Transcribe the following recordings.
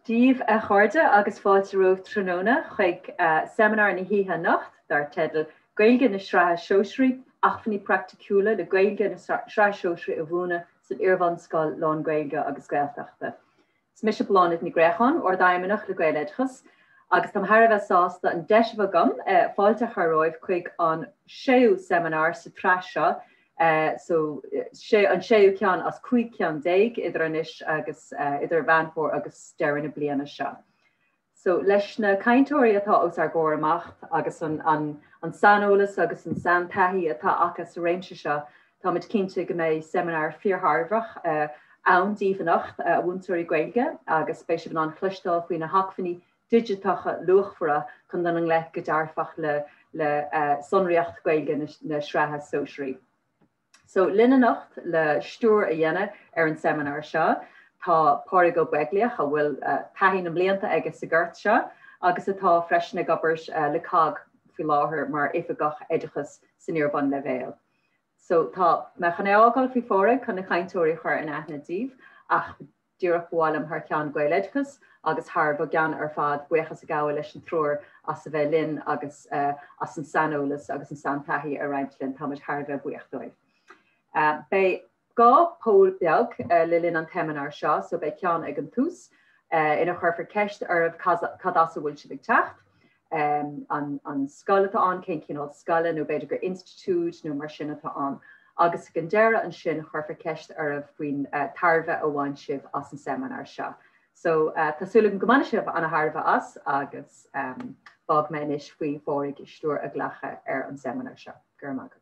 Díomh a chuirde agus fáilte roimh tróna chuig seminar na híthe nacht dar teadal Gaeilge na Sraithe Sóisearaí, Acmhainní praiticiúla le Gaeilge na Sraithe Sóisearaí a bhuaine san iar-bhunscoil lán-Ghaeilge agus Ghaeltachta. Smis blánid na Gréachan or daimeach le Gaelachas agus tam Harbheith sásta an deisbh gom fáilte charóibh chuig an séú seminar sa trasha so an séú cean as cuaig cean déig idir anis agus idir bhainfór agus deir na bliana seo. So leis na cainteoirí atá os ar gcóir amacht agus an sanolalas agus an santaí atá acha sa réimse seo tá muid cinnte go mbeidh seminar fíortharbhach ann díomhnacht Múinteoirí Ghaeilge agus spéise an chluistáil faoin na Acmhainní digiteacha luachmhara chun don an leth go dearfach le Shonraíocht Ghaeilge na Sraithe Sóisearaí. So linne nacht le stúr a dhéine an seminar seo, tá páirigh go Ghaeilge a bhfuil taithí na blianta agus sa gcuirt seo, agus atá freisin gabairs le cag fi láthair mar éifeach éidechas san iar-bun le bhéal. So tá me chanéágáil fi fóra chun na cainteoirí chuir in aithne díomh ach díreach bhálam th cean Ghaeilgeachas agus thar gan ar fad buchas a gáil leis an trúr as a bheith linn agus as an sanolalas agus an santaí a reintlinn tá muid tharbheith buíochtdóibh. Bei gá pól beag le linn an seminar seo, so bei cean ag an tús ina chuir ceist ar cadasa bhfuil si techt an scoil atá an cén cinál scoile nó beidir gur institút nó mar sin atá an. Agus gan deire an sin chuir ceist ar faoin tarbheith ó bhain sibh as an seminar seo. So tásúla an gomáine sibh an tharbheith as agus bag me inis faoi fóraigh stúr a ghlacha ar an seminar seo. Gur mágad.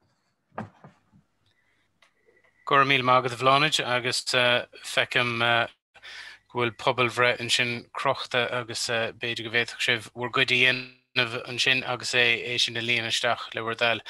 Gur míl mágad a bhláineid agus fecim bhfuil pobl bhre an sin crochta agus beidir go bhéadach sibh bhfuair go dhéanamh an sin agus é sin na líon isteach le bhardal.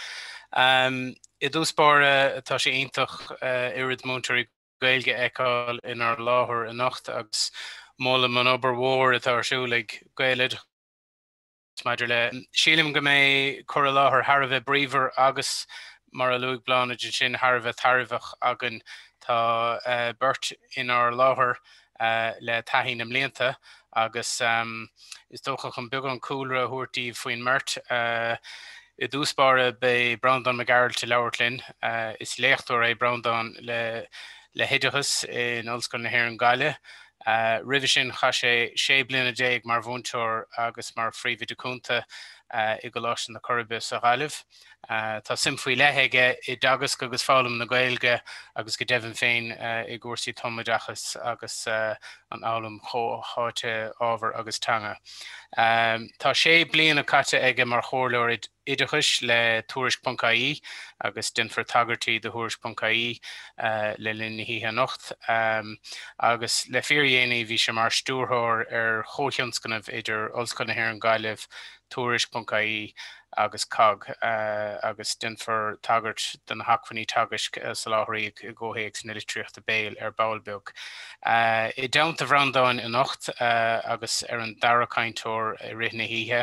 I dús bara atá sé iontach irid Múinteoirí Ghaeilge eáil inar láthair a nacht agus móla man obair mhór atá arsúlaigh Gaelid. Maidir le sílim go mé cur a láthair Harbheith bríomhar agus mar a luigh bláineid sin Harbheith tarbhach agan tá beirt inar láthair le taithí na mblianta agus is dócha chun beag an cúlra thuairtaí faoin mert I dús bara bei Breandán me Gearailt leabhartlinn is léachtóir é Breandán le héidechas in Ollscoil na Ghaeilge. Ribh sin cha sé bliana déag mar bhúnteoir agus mar phríomhidiciúnta I go leis na Corribbe sa Ghaillimhe. Tá sim faoi leithéige I dagas agus fálam na Gaeilge agus go deimhin féin I gcúrsaí tomadachas agus an álam háite ábhar agus teanga. Tá sé bliana caite aige mar chóirleir idechas le Tuairisc.ie agus dinfar tagartí de Tuairisc.ie le linn na híthe nacht. Agus le fíorhéanaí bhí sé mar stúrthóir ar chótheanscanmh idir Ollscoil na Ghaeilge Tuairisc.ie agus cog agus dinfar tagart den Acmhainní tagasc sa láthair I ggóthaíocht na litríochta béal ar ballbeag. I daonta Breandán in nacht agus ar an dara cainteoir I rith na híthe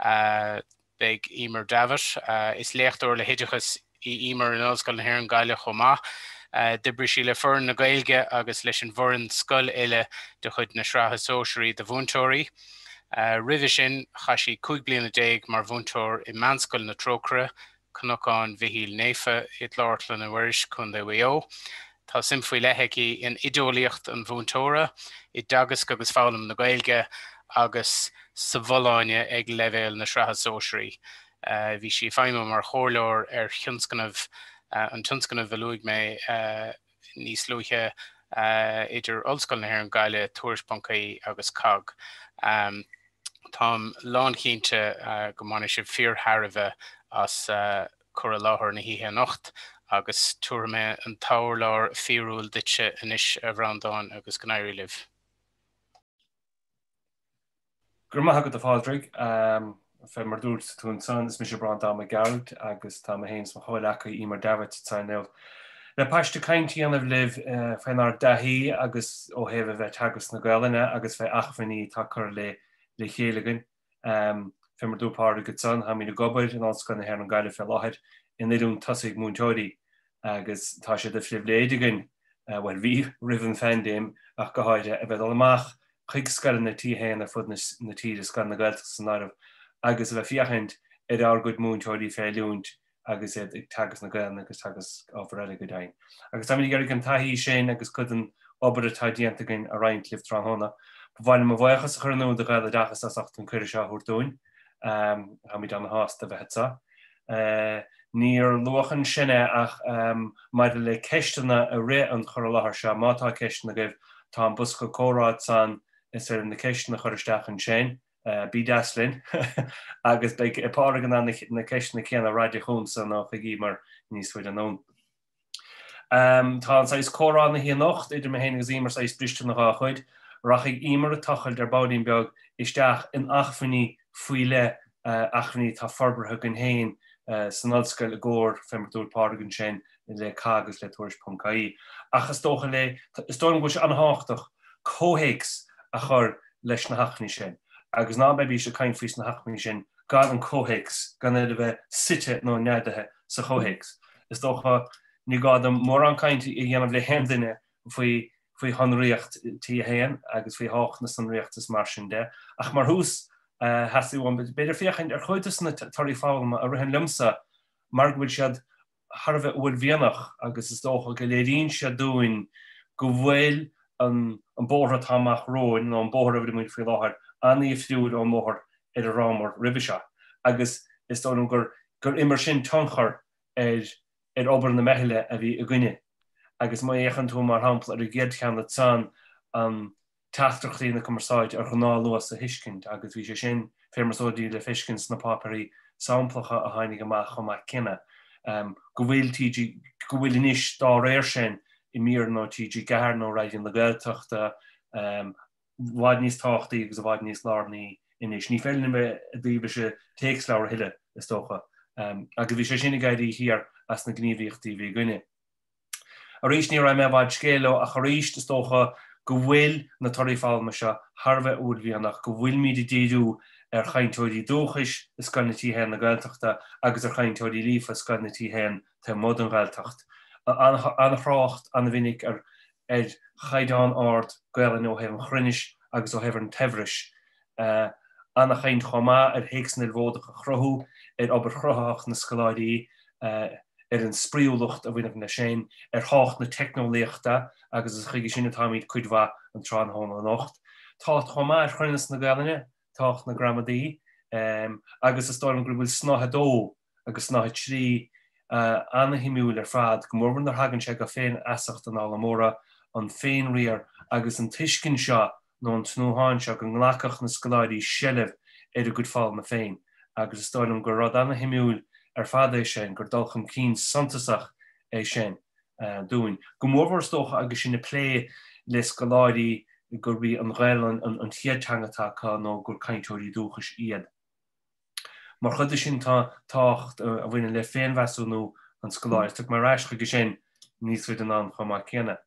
beag Emer Davitt is léachtóir le héidechas I Emer in Ollscoil na Ghaeilge chomá. Dibri sí le fern na Gaeilge agus leis an bhforann scoil eile de chuid na Sraithe Sóisearaí de Múinteoirí. Ribh sin cha sí 5 bliana déag mar bhúnteoir I meánscoil na trócra chunachán bhíhíl néfa I láirtlan na bhuiris chun de bhío. Tá sim faoi leitheicí in idólaíocht an bhúnteóra I dagas agus fálam na Gaeilge agus sa bholáine ag leibhéal na Sraithe Sóisearaí. Bhí sí feidhme mar chóirleir ar thionscanmh an tionscanmh a luigh mé níos luaithe idir Ollscoil na Ghaeilge Tuairisc.ie agus cog. Tám lán-cínte go mbeidh sibh fíortharbheith as cur a láthair na híthe nacht agus tuair mé an tábhairleabhar fíorúil duitse inis a Breandán agus Ghaelach libh. Gur maith go fáildraigh fé mar dúirt tún san is mis Breandán me Gearailt agus tá héins mo Ghaelach Emer Davitt táneil. Le páiste caintí anmh libh féinar daithí agus ó héamh bheith tagas na Gaeilge agus bheith Acmhainní tá chur le chéalagan. Fé mar dúpáir go san ha mí na gobaid in Ollscoil na Ghaeilge fe láthir in idirún tosaigh Múinteoirí agus tá sé de flibh léidegan bhfuil bhí rihann fendéim ach go háide a bheith amach chuig scoil na tí héin ar fud na tí scoil na Ghaeltachta san áireamh, agus bheith fiachint ar go Múinteoirí féiliúint agus ag tagas na Gaelna agus tagas ábhar go dain. Agus tá minic an taithí sin agus chudan obair atá diantagainn a roinnt libh tráthnóna. Bhain mo bhachas a churnú de Ghaelachtas as achtain cuir seo thuirtúin, ha mi dan na hásta bheitsa. Níor luchan sinne ach maidide le ceistena a ré an chur láthir se, mátá ceistena goibh tá an busca córáid san is ar na ceistena churisteach an sin, bí deaslinn, agus beag ipá gan na ceistena céanna ráide chun san nach chuigí mar níos fuid an ón. Tá an sais córán na hí nocht, idir me héanagus ímar sais briste na gá chuid, rachig ímar a tachel der bádín beag isteach in achmhainní faoi le achmhainní tá forbartha gan héin san Ollscoil a ggóir femmartúil páragan sin le cágus le Tuairisc.ie. Achas tócha le, is dóin go se anháchtach cóhéics a chur leis na hachnaí sin. Agus ná bebí se cain fís na hachnaí sin, gan an cóhéics, gan iad a bheith site nó neadathe sa cóhéics. Is dócha ní gád am mór an caint i dhéanamh le hendaine faoi Shonraíocht.ie agus faoi hácht na Shonraíochtas mar sin de. Ach mar hús hasú an beidir fiachchaint ar chuidas na tarí fáilma a rihan lumsa mar bhfuil siad Harbheith bhfuil bhíonach agus is dócha go léiríonn siad dúin go bhfuil an bóthra táach róin nó an bóthra bhfuil muid faoi láthir aníomh fiúil ó móthir ar a rámar ribbe se. Agus is dónam gur immer sin tonchar ar obair na meile a bhí a gcuine. Agus má échan tú mar hampla ar a géad cheanna san an teachtarchtaí na cumarsáid ar gná luas a hiiscint, agus bhí sé sin fémarsóidí le fiscins na páparí samplacha a tháinig amach chumach cinenne. Go bhfuil inis dá réir sin i mír nó TG gahar nó raidin le Gaeltachta, bhaid níos táchtaí agus a bhaid níos lárnaí inis. Ní féileann me a dtíobh se téex leabhar hiile is tócha. Agus bhí sé sinna gaidaí hir as na gníomhíochtaí bhí gcuine. A rís ní raibh me bhaid scéaló a choríist is tócha go bhfuil na toirí fáilme se Harbheith úd bhíonach, go bhfuil míad déadú ar chainteoirí dúchais is scoil na tithe na Gaeltachta agus ar chainteoirí lífa scoil na tithe tá mod an Gaeltacht. An chrácht an bhínic ar chaidán ard Gaeilge nó hebh an chruinis agus ó hebh an tebhris. An chaint chomá ar héicsna bhódach a chruthú ar obair chruthach na scoláidí ar an spreagúlacht a bhuiineh na sin ar hácht na technoléachta agus is chuige sinna táimid cuidmha an tránthóna nocht. Tá chomá ar chruinas na Gaeilge, tácht na gramadí, agus is stáim gur bhfuil snáthe dó agus snáthe trí anna himúil ar fad, go mór ar hagann sé go féin asacht an álamóra an féin riar agus an tuiscin seo nó an tnúháin seo go nglacach na scoláidí sellh ar a gud fáil na féin. Agus is stáim gur rud anna himúil ar fad é sin gur dulcham cín santasach é sin dúin. Go mórhar tócha agus sinna plé le scoláidí gur bhí an Ghaeilge an tíadtangatá nó gur chainteoirí dúchas iad. Mar chud sin tácht a bhfuine le féinmheasú nó an scoláir, tuach mar ráis chuige sin níos fuid an an chumá céanna.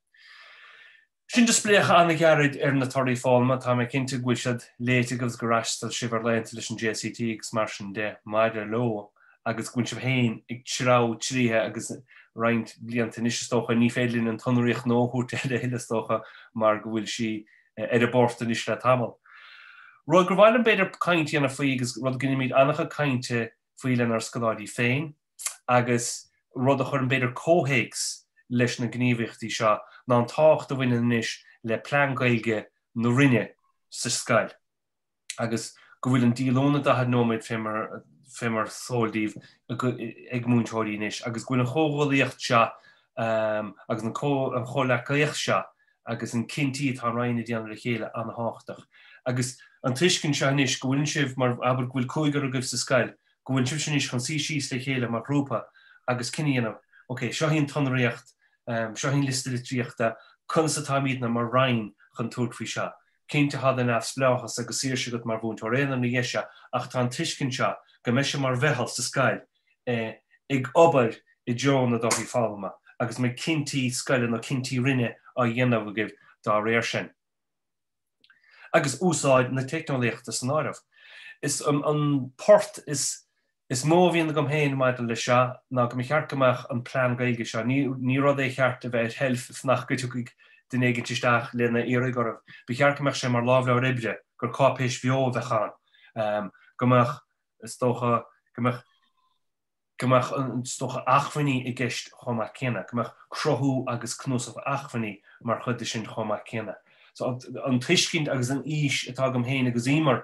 Sin de spléocha anna Gearailt ar na toirí fáilma tá mé cinnte bhfuil siad léite agus go raistal sibhar leanta leis an JCT agus mar sin de maidir lo agus gúin sibh héin ag trá tríthe agus roinnt blianta níostócha ní féidirlín an tonraíocht nóút ar a hiiletócha mar go bhfuil si ar a borta níos le tamil. Rud gur bhhail an beidir cainte anna faoi agus rud gine míad annacha cainte faoile ar scoláidí féin, agus rud a chur an beidir cóhéics leis na gníomhíochtaí seo ná an tácht a bhaine níos le lán-Ghaeilge nó rinne sa scoil. Agus go bhfuil an díolóna a nóid fémar sóildíh ag Múinteoirí níos, agus gúil an chógholaíocht seo agus an cholachaíocht seo agus an cinntíí tá roiine déanana le chéile an háchtach. Agus an tuiscin seo níos go bhfuil sibh mar aber bhfuil cóigar a goibh sa scoil, go bhfuil sibh sin níos chun síos le chéile mar grúpa agus cinnéanamh, ok, seo hín tonraíocht, seo hín liste le tríochta, chunsa táimíad na mar rainn chun túirt faoi seo. Cinnte had an afspleachas agus síir sigat mar Múinteoirí na dhéise ach tá an tuiscin seo go meise mar bheithal sa scoil ag obair i dteoch na dóthaí fáilma, agus mé cinntíí scoile nó cinntíí rinne a dhéanamh agaibh dá réir sin. Agus úsáid na technoléachta san áireamh. Is an port is mó bhíonna gom héin maidin le seo ná go cheart goach an lán-Ghaeilge seo. Ní rud é cheart a bheith helf nach go tuigh den éigen tisteach lena éire gorh. Bechearcamach sé mar lábh le ribre gur cápéis bheo bheitchan. Gomach stocha Gomach stocha Acmhainní I gceist chomach céna. Gomach crothú agus cnúsach Acmhainní mar chud sin chomach céna. So an tuiscint agus an ís atá gom héin agus Emer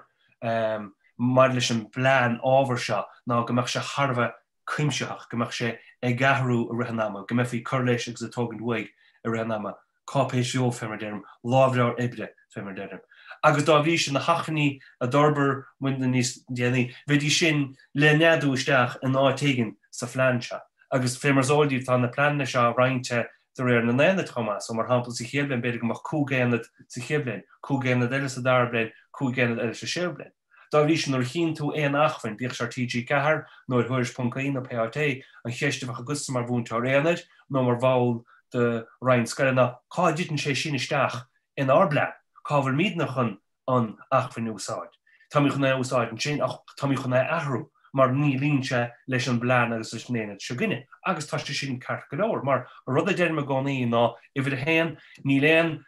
mar leis an bláán ábhar seo ná gomach sé Harbheith cuimseach, gomach sé ag gathú a rihanama, gomach hí cur leis agus a tógant uig a rihanama, cápéis bheo fémar deirm, lábhleabhar ibre fémar deirm. Agus dá bhí sin na Acmhainní a dorbar muinteoirí níos déanaí, bhí sin le neadú isteach an áitigin sa phlean seo. Agus fémar zóidí tá na pleanna seo roinnte de réir na néanad chomá, so mar hampla sa chéibhlinn beidir gomach cúgéanad sa chéibhlinn, cúgéanad eile sa darbhlinn, cúgéanad eile sa séibhlinn. Dá bhí sin nuair chin tú éon achmhainn bíoh sé TG cethar nó Tuairisc.ie nó PRT an cheistefach agus mar Múinteoirí nó mar bháil de Lán-Ghaeilge cá ditan sé sin isteach in arblean. Cábhar míad nach an achmhainn úsáid. Tá mí chuna úsáid an sin ach tá mí chuna ahrú mar ní línse leis an bláán agus leis néad se gine. Agus tá sin ceart go leor, mar rud a déirme gánaí ná I bhid a héan ní léon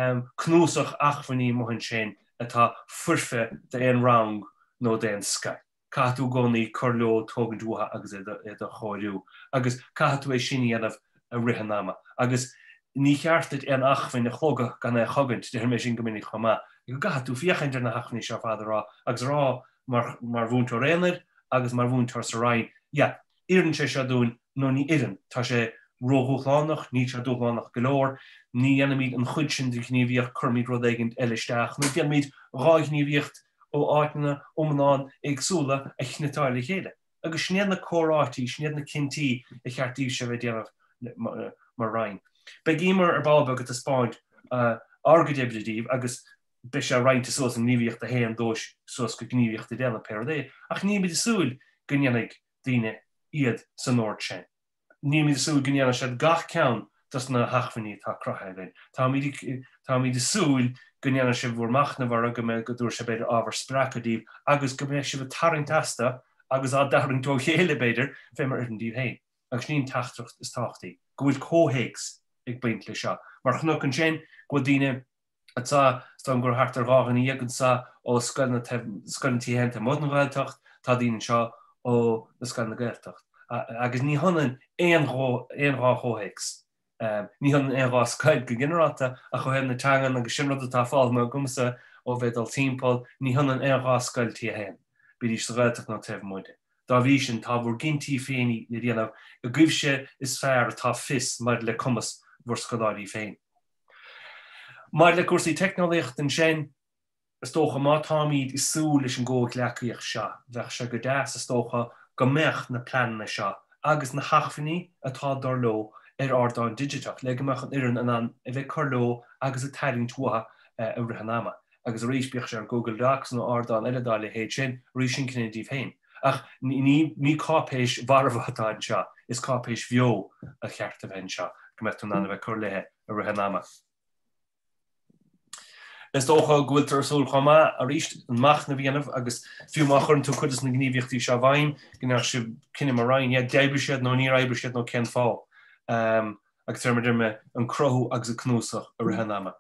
cnúsach achmhainní mohann sin atá furfe de éon rang nó de an sky. Caithú gánaí cur leo tógant dútha agus é a cháiliú. Agus caithú é sin dhéanamh a rihanama. Agus ní cheartid an achmhainn a chlóga gan é chagant de mé sin gomininic chomá. Go gaithú fiochantar na Acmhainní seo fada rá, agus rá mar Múinteoirí agus mar Sraithe. Ja, iran sé seo dún nó ní iran. Tá sé róthúchlánach, ní sé dúchlánach go leor, ní dhéanam míad an chuid sin de gníomhíocht chumíad rud éigent eile isteach, nó dhéanam míad ráithníomhíocht ó áiteanna ómnán agsúla a chnetáil chéile. Agus snéad na córátaí, snéad na cintí a chearttíh se bheith déanamh mar rain. Be Emer balba go a Spáid argadébredíh agus be sé reinte sos an níomhíocht a héan dóis sos go gníomhíocht a déanamh péir ach ní míad súil gonneannig daoine iad san Nóir sin. Ní míad súil gonneanna sé gach ceann tas na Acmhainní tá crotha. Tá míad súil gonneanna sé bhórmach na bhar go go dúir sé beidir ábhar spreagúla agus go mbeidh sé bh tarintasta agus á daring tó chéile beidir fémar irdíh héin. Agus níon tachtrucht is táchtaí. Go bhfuil cóhéics ag baint le seo. Mar chnoc an sin go daoine atá stan gur hartar rágan íag sa ó scoiltí henta mod na Ghaeltacht tá daoine seo ó na scoil na Ghaeltacht. Agus ní hanan éon rá cóhéics. Ní hanan éon rá scoil go generata a chu hen na teangan agus sin rud atá fáil nó gumsa ó bheith al timppáil ní hanan éon rá scoiltí hen. Bhí sa Ghaeltacht ná taobh muide. Dá bhí sin tá bhór gintí féinní le dhéanamh a gcuimhse is fearr atá fis mar le cumas bhór scoláirí féin. Mar le cuasaí technolaíocht an sin is tócha má táimid is súil leis an ggóid leacaíocht seo, bheith se go deas is tócha go meach na pleanna seo, agus na Acmhainní atá dar leo ardáin digiteach, le go meach an iran an a bheith cur leo agus a tailing tuatha a rihanama. Agus a rééis beag sé an Google Docs nó ardáin eile dá le héad sin, rí sin cinnedíh féin. Ach ní cápéis bharmhatáin seo, is cápéis bheo a cheart a bhain seo, go meach an bheith cur lethe a rihanama. Is tócha gúiltar súil chomá a ríist an mach na bhíanamh agus fiúmachar an tú chudas na gníomhíochtaí seo bhain, gnar si cinenne mar rain, d'eibrisiad nó ní eibrisiad nó cén fá. Agus tuairmar dirme an crothú agus a cnúsach a rihanama.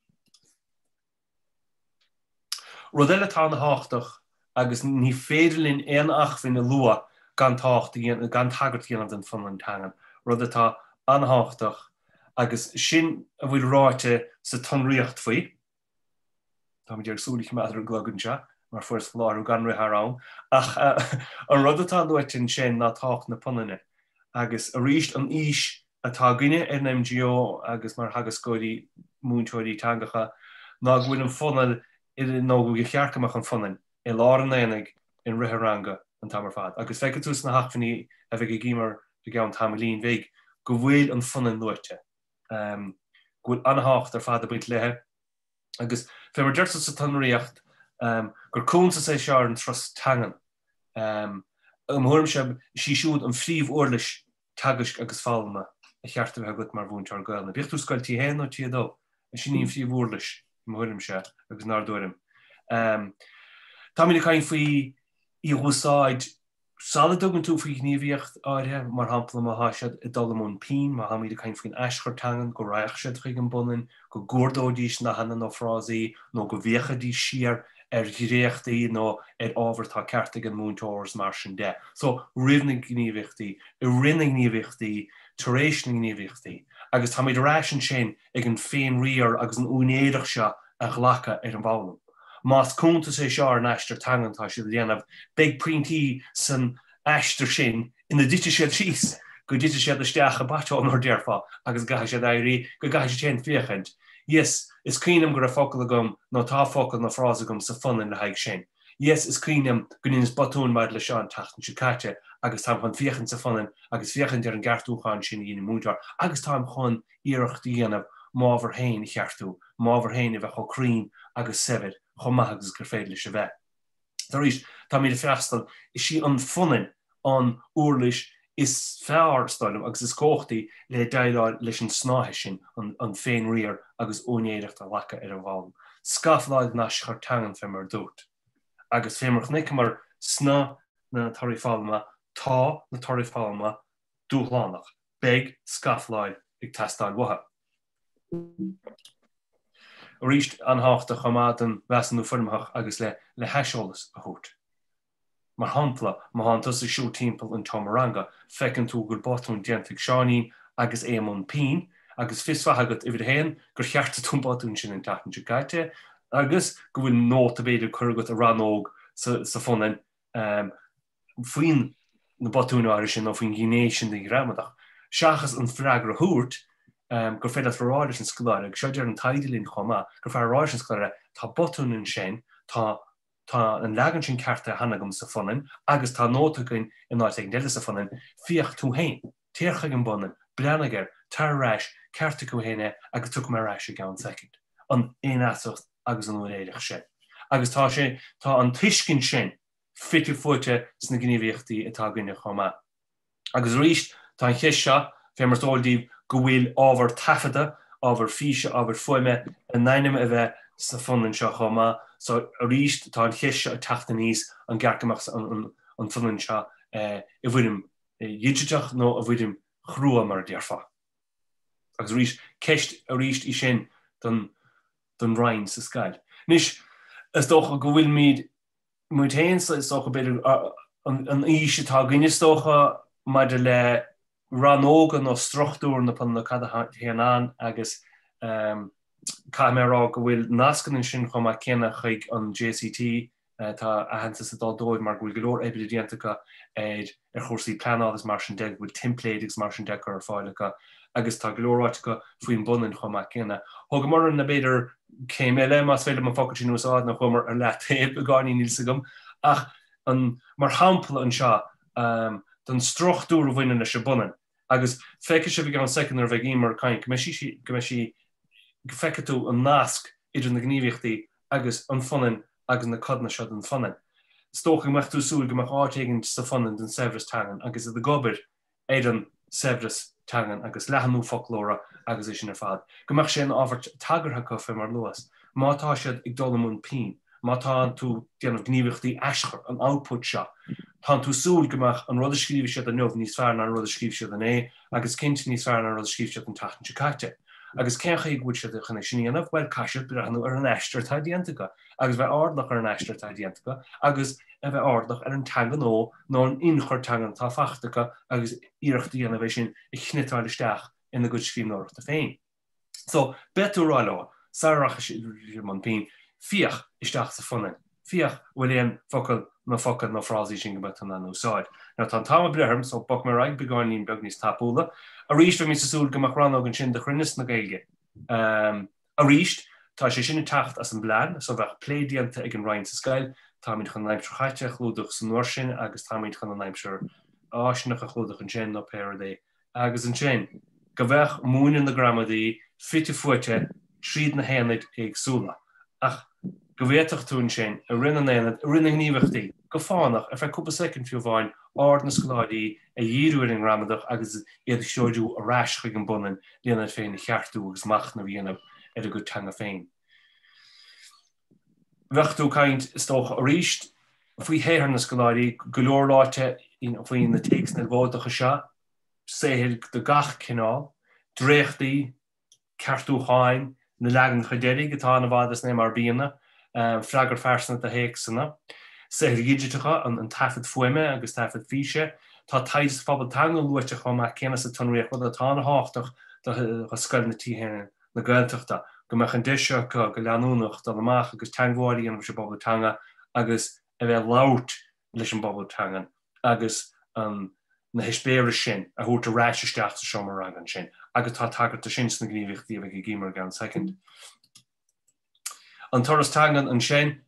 Rud eile tá na háchtach agus ní féidirlinn éon achmhainn na lua gan tagart dhéanamh den fan an tangan. Rud atá anháchtach agus sin a bhfuil ráite sa tonraíocht faoi. Tá dear súlaigh meadar glogann se, mar fuair láú gan rithárán. Ach an rud atá nuaitin sin ná tácht na punine. Agus a ríist an ís atá gine ar na MGO agus mar hagascóirí Múinteoirí teangacha ná bhfuil an funnel nó go chearcamach an funin i láran éananig in ritháranga an tamar fad. Agus feice tús na Acmhainní a bheith gimar de gan tamlín bhéig go bhfuil an funin nuaite. Gúil anhácht ar fad a buint lethe. Agus fémar deirsa sa tonraíocht gur cúnsa sé seár an tros tangan. Mhuirim se siisiúd an phríomh uirlis tagasc agus fáilma a cheartta bheith gut mar Múinteoirí Ghaeilge. Bíocht tú scoiltí héan nó tíadó, a sin íon phríomh uirlis mhuirim se agus nár dúirim. Tá mína cain faoi i úsáid Sala dogan tú faoi gníomhaíocht áirithe mar hampla má háisiad I dul mún pín, má haíad a caint faoin eisceirtangan go raich siad chuig an bunin, go gúrdódís na hana nó frásaí, nó go bhéchadí siar réachtaí nó ábhartá ceartach an múinteoirs mar sin de. So rinne gníomhaíochtaí, rinne gníomhaíochtaí, taréis na gníomhaíochtaí. Agus tá méid rá sin sin ag an féin riar agus an únéadach seo a Ghaelach an bhlam. Más cúnta sé seo an eistir tangantá si dhéanamh beag printí san eistir sin ina dite siad síos, go dite siad isteach a batá mar dearfá agus gaithe siad éirí go gaithe sé fiachint. Yes, is cíanam gur a focail agam nó tá focail na frás agam sa funin le haig sin. Yes, is cíanam go níos batún maid le seo an tachtan si caite agus tá chun fiachint sa funin agus fiachint ar an gartúcháin sin í múteoir agus tá chun iarachtaí dhéanamh mábhar hain I cheartú, mábhar hain I bheith chocrín agus sevid chomagus gur féidir se bheith. Taréis tá míad a freastal is sí an funin an úrlis is fearrstalm agus is cóchtaí le daileáil leis an snáthe sin an féin riar agus ónéireacht a lacha ar an bhlam. Scafláid nas chuirtangan fémar dút. Agus fémarch nic mar sna na tarífáilma tá na tarífáilma dúlánach. Beg scafláid ag testáil wathe. Ríist anháachta chomad an bhesanú firmach agus le heiseolalas a thuút. Mar hampla má hantas a siú timppel an Tomaranga fecinn tú gur botún diantaigh seánín agus émon pín agus fisfahagat I bhid héin gur cheartta tún botún sin an tatan se gaite agus go bhfuil nóta beidir chugat a ranóg sa funin faoin na botún áiri sin nó faoin ghinéis sin ag ramadach. Seachas an freagra thuút gur féad forráidir an scoláire, ag seidir an taidilín chomá, gur fearráidir an scoláire tá botún in sin tá an legan sin cearta hanagam sa funin, agus tá nótachain in áit ag deile sa funin, fiocht tú hain, tíorcha an bunin, breanagar, tar ráis, cearta go héine agus tu mar ráis ag an second. An éanasocht agus an úréideach sin. Agus tá an tuiscin sin fitte fute sna gníomhaíochtaí atá gine chomá. Agus ríist tá an chiis seo fé mar tóildíh go bhfuil ábhar tafada, ábhar físe, ábhar foiime an nainnim a bheith sa funin seo chomá. So a ríist tá an chiis a tachta níos an garcamach an funin seo I bhfuidim digiteach nó a bhfuidim chrua mar dearfa. Agus ríist ceist a ríist I sin don rain sa scail. Nis is dócha go bhfuil míad Múinteoirí is dócha beidir an íse tá gine dócha maidir le ranóga nó struchtúr na pan na cada héanán agus Caimérá go bhfuil nascan sin chum a céanna chuig an JCT tá ahananta sa dádóid mar bhfuil go leor evidentíacha ar chósaí pleanálas mar sin de bhfuil templates mar sin de ar fáilecha agus tá glóráitecha faoin bunin chum a céanna. Thug mar na beidir céim eile más féile an focail sin úsáid na chumar an le taobh a gáí níosagam ach mar hampla an seo don struchtúr bhaine se bunin. Agus feice se bhí an secondar bheith mar caiin go sí feice tú an nasc idir na gníomhaíochtaí agus an funin agus na codna seo an funin. Stócha meach tú súil go meach áitiginn sa funin den Severus tangan agus a gobir an Severus tangan agus lehanú folklóra agus is sin ar fad. Go meach sé an ábhart tagartha fé mar luas. Mátá siad ag dul mún pín, mátá tú déanamh gníomhaíochtaí eisceir an output seo. Tá tú súil goach an rud a scríomh siad an nuamh níos fearna an rud a scríomh siad an é, agus cinint níos fearna an rud a scríomh siad an tatan se caite. Agus cecha ag bhúil siad a chuna sinanamh bhfuil caiisiad breanú ar an eistir tá diantacha, agus bheith ardlach ar an eistir tá diantacha, agus a bheith ardlach ar an tangan nó an inchor tangan tá fachtacha agus iarachtaí ana bheith sin I chnitáil isteach ina go scríom nóireachta féin. So betú ráile, sáracha man pín, fioch isteach sa funin. Fioch bhfuil éon focail na frásí sin go bet an úsáid. Now tá táma breharm so bog mar raig begáinín beg níos tapúla. A ríist mí sa súil go mar ranóg an sin de chrunis na Gaeilge. A ríist tá sé sin tacht as an blád, so bheith plédianta ag an rain sa scoil, tá míid chun naimsir chaite chlúdach san nuair sin agus tá míid chun an naimsir áisnach a chlúdach an sin nó péir é. Agus an sin, go bheith múin na gramadaí fitte fuite tríd na héanaid ag súla. Ach go bhéach tún sin a rinne éanaid rinne gníomhaíochtaí go fánach a bheith cúpa second fiú bháin áard na scoláidí a dhíúir an ramadach agus iad seoidú a ráis chuig an bunin líanaad féin na cheartú agus mach na bhíanamh ar a go teanga féin. Bhechtú caint is tócha a ríist faoi héar na scoláidí go leor láite faoin na takes na bhódacha seo, séhil de gach cinál, dréchtaí, ceartúcháin, na legan chuidéirí gotá na bhádas na mar bíana, freagar fersna a héicsanna, séhil digiteacha an tafad fuime agus tafad físe, tá taid fabal tanga luaite chuma cénas a Tuairisc rud atá na háchtach go scoil na tíhéine na Gaeltachta, go meach an deisio go leanúnach do amach agus teangháirí an se bobbal tanga agus a bheith lát leis an bobbal tangan agus na hispéire sin a thuairta ráisisteach sa seomar agan sin agus tá tagart a sin na gníomhachtaí a bheith gímar gan second. An toras tangan an sin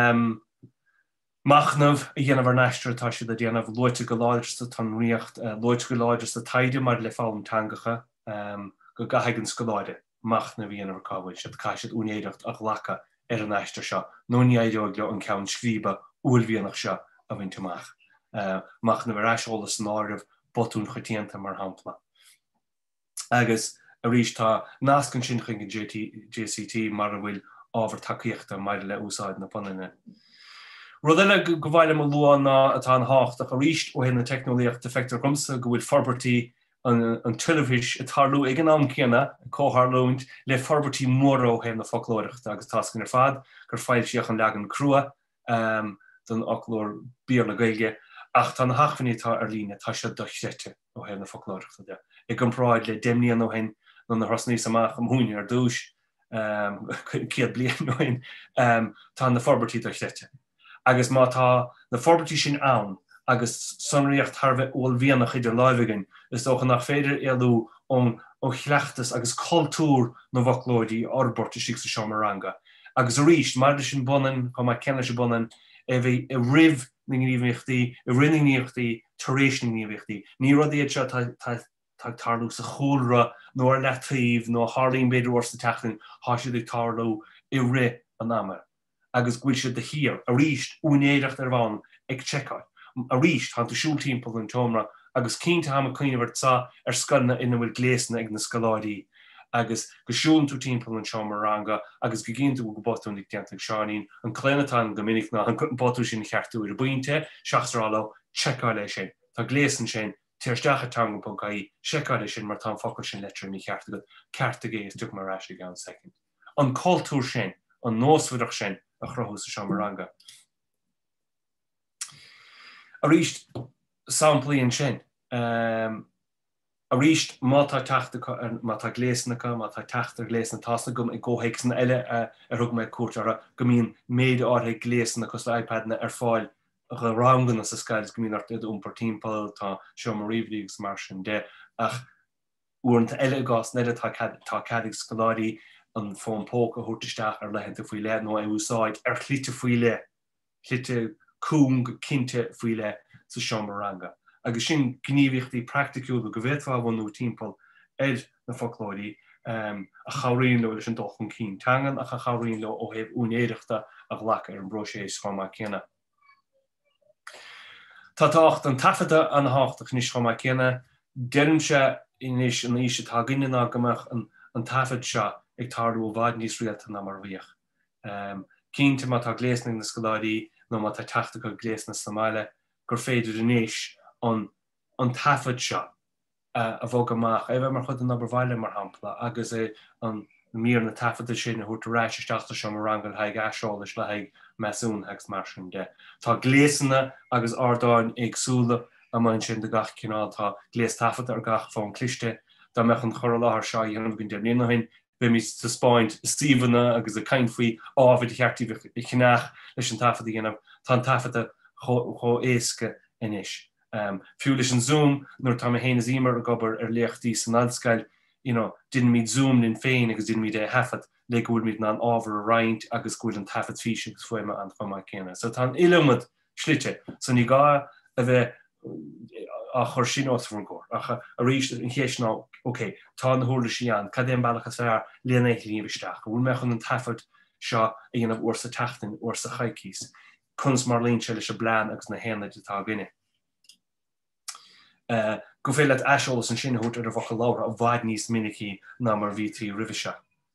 machnamh a dhéanamh ar neistre tá siad a déanamh loite go láidir sa Tuairisc, loite go láidir sa taide mar le fáil an tangacha go gaithigh an scoláide machnamh dhéanamh cábhaid siad caiisiad únéireacht a Ghaelach ar an neistre seo, nó níaideog le an ceann scríba uailbhíonach seo a bhaint amach. Machnamh ar eisiolalas an áirimh botún chutíanta mar hampla. Agus a rís tá nascan sin chuig an JCT mar a bhfuil ábhar takeíochta mar le úsáid na bunaithe. Rud eile go bhhaile mo luán ná atá an háchtach a ríist ó hen na technolíocht defector gomsa go bhfuil forbartí an tuilehis a tarlú ag an am céanna cóthharlúint le forbartí mór ó hen na folklóireachta agus tascan ar fad gur fáil siach an legan crua don ochlór bíar na Gaeilge ach tá na hachfanítá ar líne tá se dochsete ó hen na folklóireachta de. Ag an práid le déimlíon ó hen nó na rosníos amach am mhúineadh ar dúis céad bliain ó hen tá na forbartí dochsete. Agus má tá na forbartí sin ann agus Shonraíocht tharbheith óilbhíonach idir láimhigin is dócha nach féidir éalú ó chleachtas agus cultúr na bhoclóidí orborta sí sa seomar agus a ríist mar sin bunan chu mai cenne se bunan a bheith i rih na gníomhachtaí i rinneíochtaí taréis na gníomhachtaí. Ní rud iad seo tá tarlú sa chóilra nó ar letíomh nó hálíonn beidir or sa teachtain há siad ag tarlú i rih an ama. Agus gúil siad de hir a ríist únéireacht ar bhain ag checkáid. A ríist tá siúltímpel an tomra agus cínta ha a cuiinehar sa ar scoilna ina bhfuil gléasna ag na scoláidí agus go siún tú timppel an seomar agus go ginú go botún ag deanta seáín an cléanatá go minic ná an botú sin cheartú ar a buinte seachtaráló checká lei sin. Tá gléasan sin Tuairisc.ie checká lei sin mar tá focail sin letre ní cheartta go ceartta géis tu mar ráisi gan second. An cultúr sin an nósfuideach sin a chrothú sa seomar a ríist samplaíonn sin. A ríist mátá teachta mátá gléasnacha mátá teachtar gléasna tasna gom i ggóhéic san eile a thug méid cuairteara go mbíonn méid áthaigh gléasna cos le iPadna ar fáil go rangan sa scoil go mbíonn ort úmpar timppel tá seomraíomhígus mar sin de ach uairnta eile gás neile tá cadigh scoláidí an fón póca thuirtaisteach ar leithanta faoi le nó úsáid ar chlitte faoi le chlitte cúm go cinnte faoi le sa seomar agus sin gníomhachtaí praiticiúla go bhhéadfá bhhanú timppel na folklóidí a charíonn le leis an dulchan cín tangan a charíonn le ó héh únéireachta a Ghaelach ar an broséis chuma céanna. Tá tácht an tafada an háchtach níos chuma céanna deirmse inis an ise tá gine ná gomach an tafad seo ag tarú bhaid níos rialta ná mar bhíoch. Cínta má tá gléasna na scoláidí nó má tá teachta go gléasna Somáile gur féidir inis an tafad seo a bhóg amach. Bheith mar chud an nabar bhaile mar hampla agus é an mír na tafada sin a thuirta ráisisteachta seo mar rangal haig eisiolalas le haig measún heags mar sin de. Tá gléasanna agus ardáin agsúla a main sin de gach cinál tá gléas tafada ar gach fón cliste dá meach an chur láthir seo dhéanamh gon deimlíonahin be mí sa spáint Stephenna agus a caiin faoi ábhaid cheartí i chinách leis an tafada dhéanamh tá tafada cho éasca inis. Fiúlis an Zoom nuair tá héananas Emer a gobar ar léochtaí san Ollscoil, didn't míid Zoom in féin agus didn't míid é hafad le go bhfuil míid ná an ábhar a roinnt agus gúil an tafad físe agus fuime an chuma céanna. So tá ilumad slite san ní gá a bheith a chur sin osfar go a ríist an chéis ná oké tá na thuirla síán cad éon bailachas fear léana líomhisteach bhfuil me chun an tafad seo a dhéanamh uair sa teachtain uair sa chaicís chuns mar líonn se leis a blean agus na héanana atá gine. Go féile eisiolalas an sin thuirt ar a bhacha lára a bhaid níos minicí ná mar bhí trí ribhise.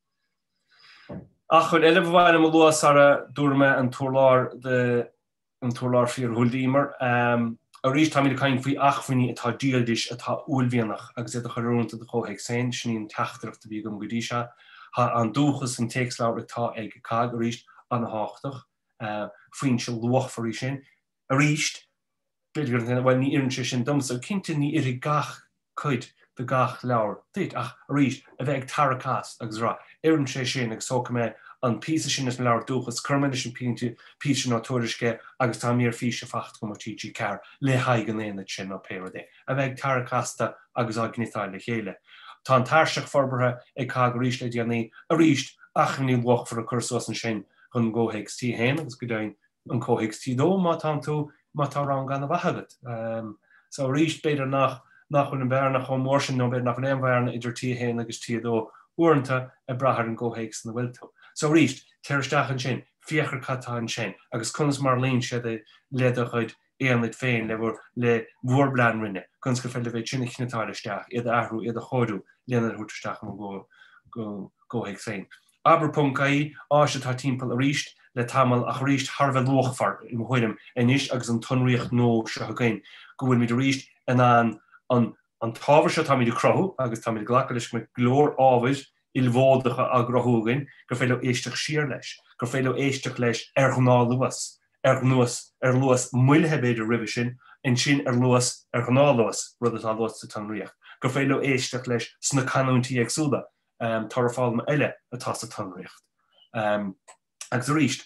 Ach chun eile bhhaile mo luas ar a dúrma an túrlár fíor thuilda Emer A rís tá mí cain faoi Acmhainní atá díaldis atá úlbhíonach agus iad a choúnta de chóhéic sin sníon teachtarachta bhí gom godí se. Tá an dúchas an téex leir atá ag cad a ríist an háchtach faoin se luachfarí sin. A ríist beidir bhfuil ní iireann sin dumsa cinnte ní irí gach chuid de gach leabhar. Dit ach a ríist a bheith ag tarachas agus rá iireann sé sin ag soca mé an písa sin is leabhar dúchas chuirmeine sin písa ná Tuairisce agus tá míar físe facht go tíí cear le haig an éanaid sin á péradé. A bheith ag tarachasta agus á gnítáil le chéile. Tá an táirseach forbartha ag cá go ríist le déanaí a ríist Acmhainní luach for a chursás an sin chun ggóhéics tí héin agus go dain an cóhéics tí dó má tá tú má tá rang gan a bhathagad. So ríist beidir nach chun an bhearna chun mór sin nó beidir nach an éonbhearna idir tí héin agus tí dó uanta a brathar an ggóhéics na bhfuiltú. So ríist Tuairisceach an sin, fiachar cattá an sin, agus chunas mar líon sé léad chuid éanaid féin le bhuairblean rinne, chunas go féile bheith sinna chinatáilisteach iad ahrú iad a chodú léanad thuirteach go ggóhéics féin. Aber.ie áise tá timppel a ríist le tamil ach ríist Harbheith lochfar I mhúineadh inis agus an tonríocht nó se again. Go bhfuil mí do ríist an tábhar se tá mí de crothú agus tá mí ghlacha leis me glór ábhaid ilmhódacha a grothúgain gur féile éisteach siar leis, gur féile éisteach leis gná luas, nuas luas muilthe beidir ribh sin luas gná luas rud atá luas sa tonríocht. Gur féile éisteach leis sna canúntaí agsúla tar fáilm eile atá sa tonríocht. Agus a ríist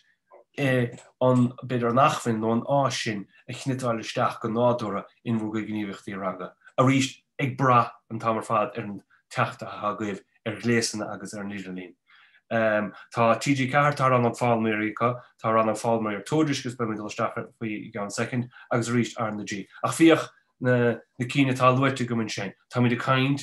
an beidir an Acmhainn nó an áis sin a chnitáilisteach go nádúra inmhú go gníomhachtaí raga. A ríist ag bra an tamar fad an teachta a gaibh gléasanna agus an líon. Tá TG Ceart tar an fáilméirí tá an fáilméir Tuairiscus be dulsteach faoi gan second agus ríist ar na G. Ach fíoch na cíine tá luite go min sin. Tá mí de caint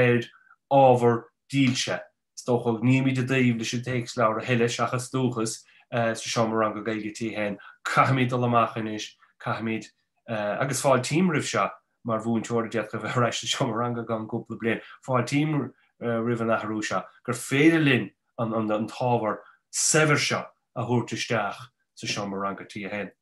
ábhar díalse. Stochog níimi de daobh le sin téex leabhar a heile seachas dúchas sa Shonraíocht Ghaeilge tí héin. Caithimid dul amachchan is, caithimid agus fáil tím rih se mar Múinteoirí deach go bheith reis sa Shonraíocht gan cúpla bliain. Fáil tím rih an athrú se gur féidir linn an tábhar sever se a thuirtaisteach sa Shonraíocht tí héin.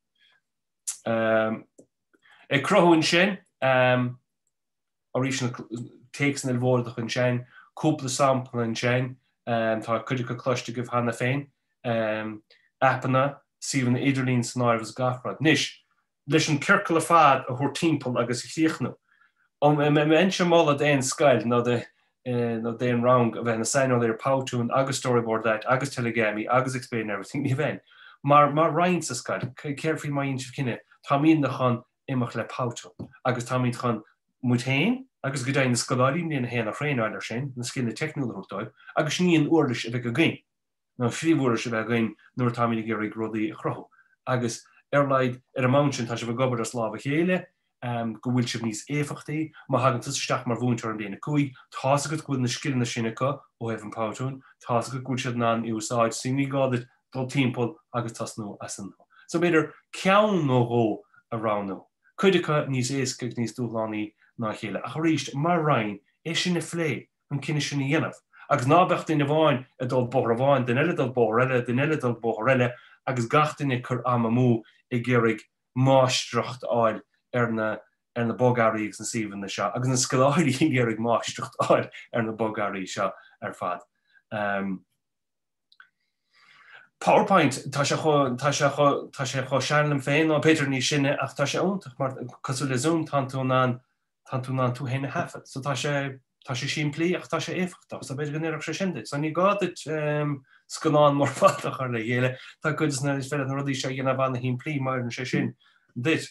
Ag crothúin sin a rís na téex na bhórdach an sin cúpla sampla an sin tá chuide go cloiste go bhhanna féin appanna síomh na idirlín san áirmhas gachrad. Nis leis an circle a fad a thuair timppel agus chríochnú. Men sem mála déon scoil nó déon rang a bheith na sainál ar páún agus storyboard leit agus telegami agus explain everything ní bhain. Mar rain sa scoil, céir fao maíonn sibh cinenne, tá míon na chun imach le páún agus tá míon chun mutain agus go dain na scoláirí níon héana a réáidir sin na scin na technúlaútáid agus níon uirlis a bheith go gain. ná phríomhúiris a bheith gain nuair tá mí gur rudaí a chrothú. Agus leid ar an mount sin tá se bh gobar a sláb a chéile go bhfuil sibh níos éifeachtaí, má hagann tuisteach mar bhúinteoir an déana cuaig, tá go bhfuil na scilna sinna ó hebh an páún, tá go bhfuil siad ná úsáid sin ní gáid dul timppel agus tas nó as an. So beidir ceann nóó a ránú. Cuidecha níos éascaigh níos dúlánaí ná chéile. A ríist mar rain é sin na phlé an cinenne sin na dhéanamh. Agus nábecht in bháin a dul bór a bháin, den eile dul bór eile, den eile dul bór eile, agus gatainine chur am mú I ggéirigh máistrucht áil ar na bogaríí na síomhan na seo, agus na scoláirí ggéirigh máistrucht áil ar na bogarí seo ar fad. PowerPoint tá sé cho seanlam féin á Peter ní sinne ach tá sé óntaach mar cosú le Zoom tan tú tú héna hefad. So tá sé sin plí ach tá sé éifeachtaach, sa beidir gnéireach sé sin dit. So ní gáid scanán mór fatach ar le chéile, tá godas na is féile na rudí sé dhéanamh bhana hín plí mar an sé sin dit.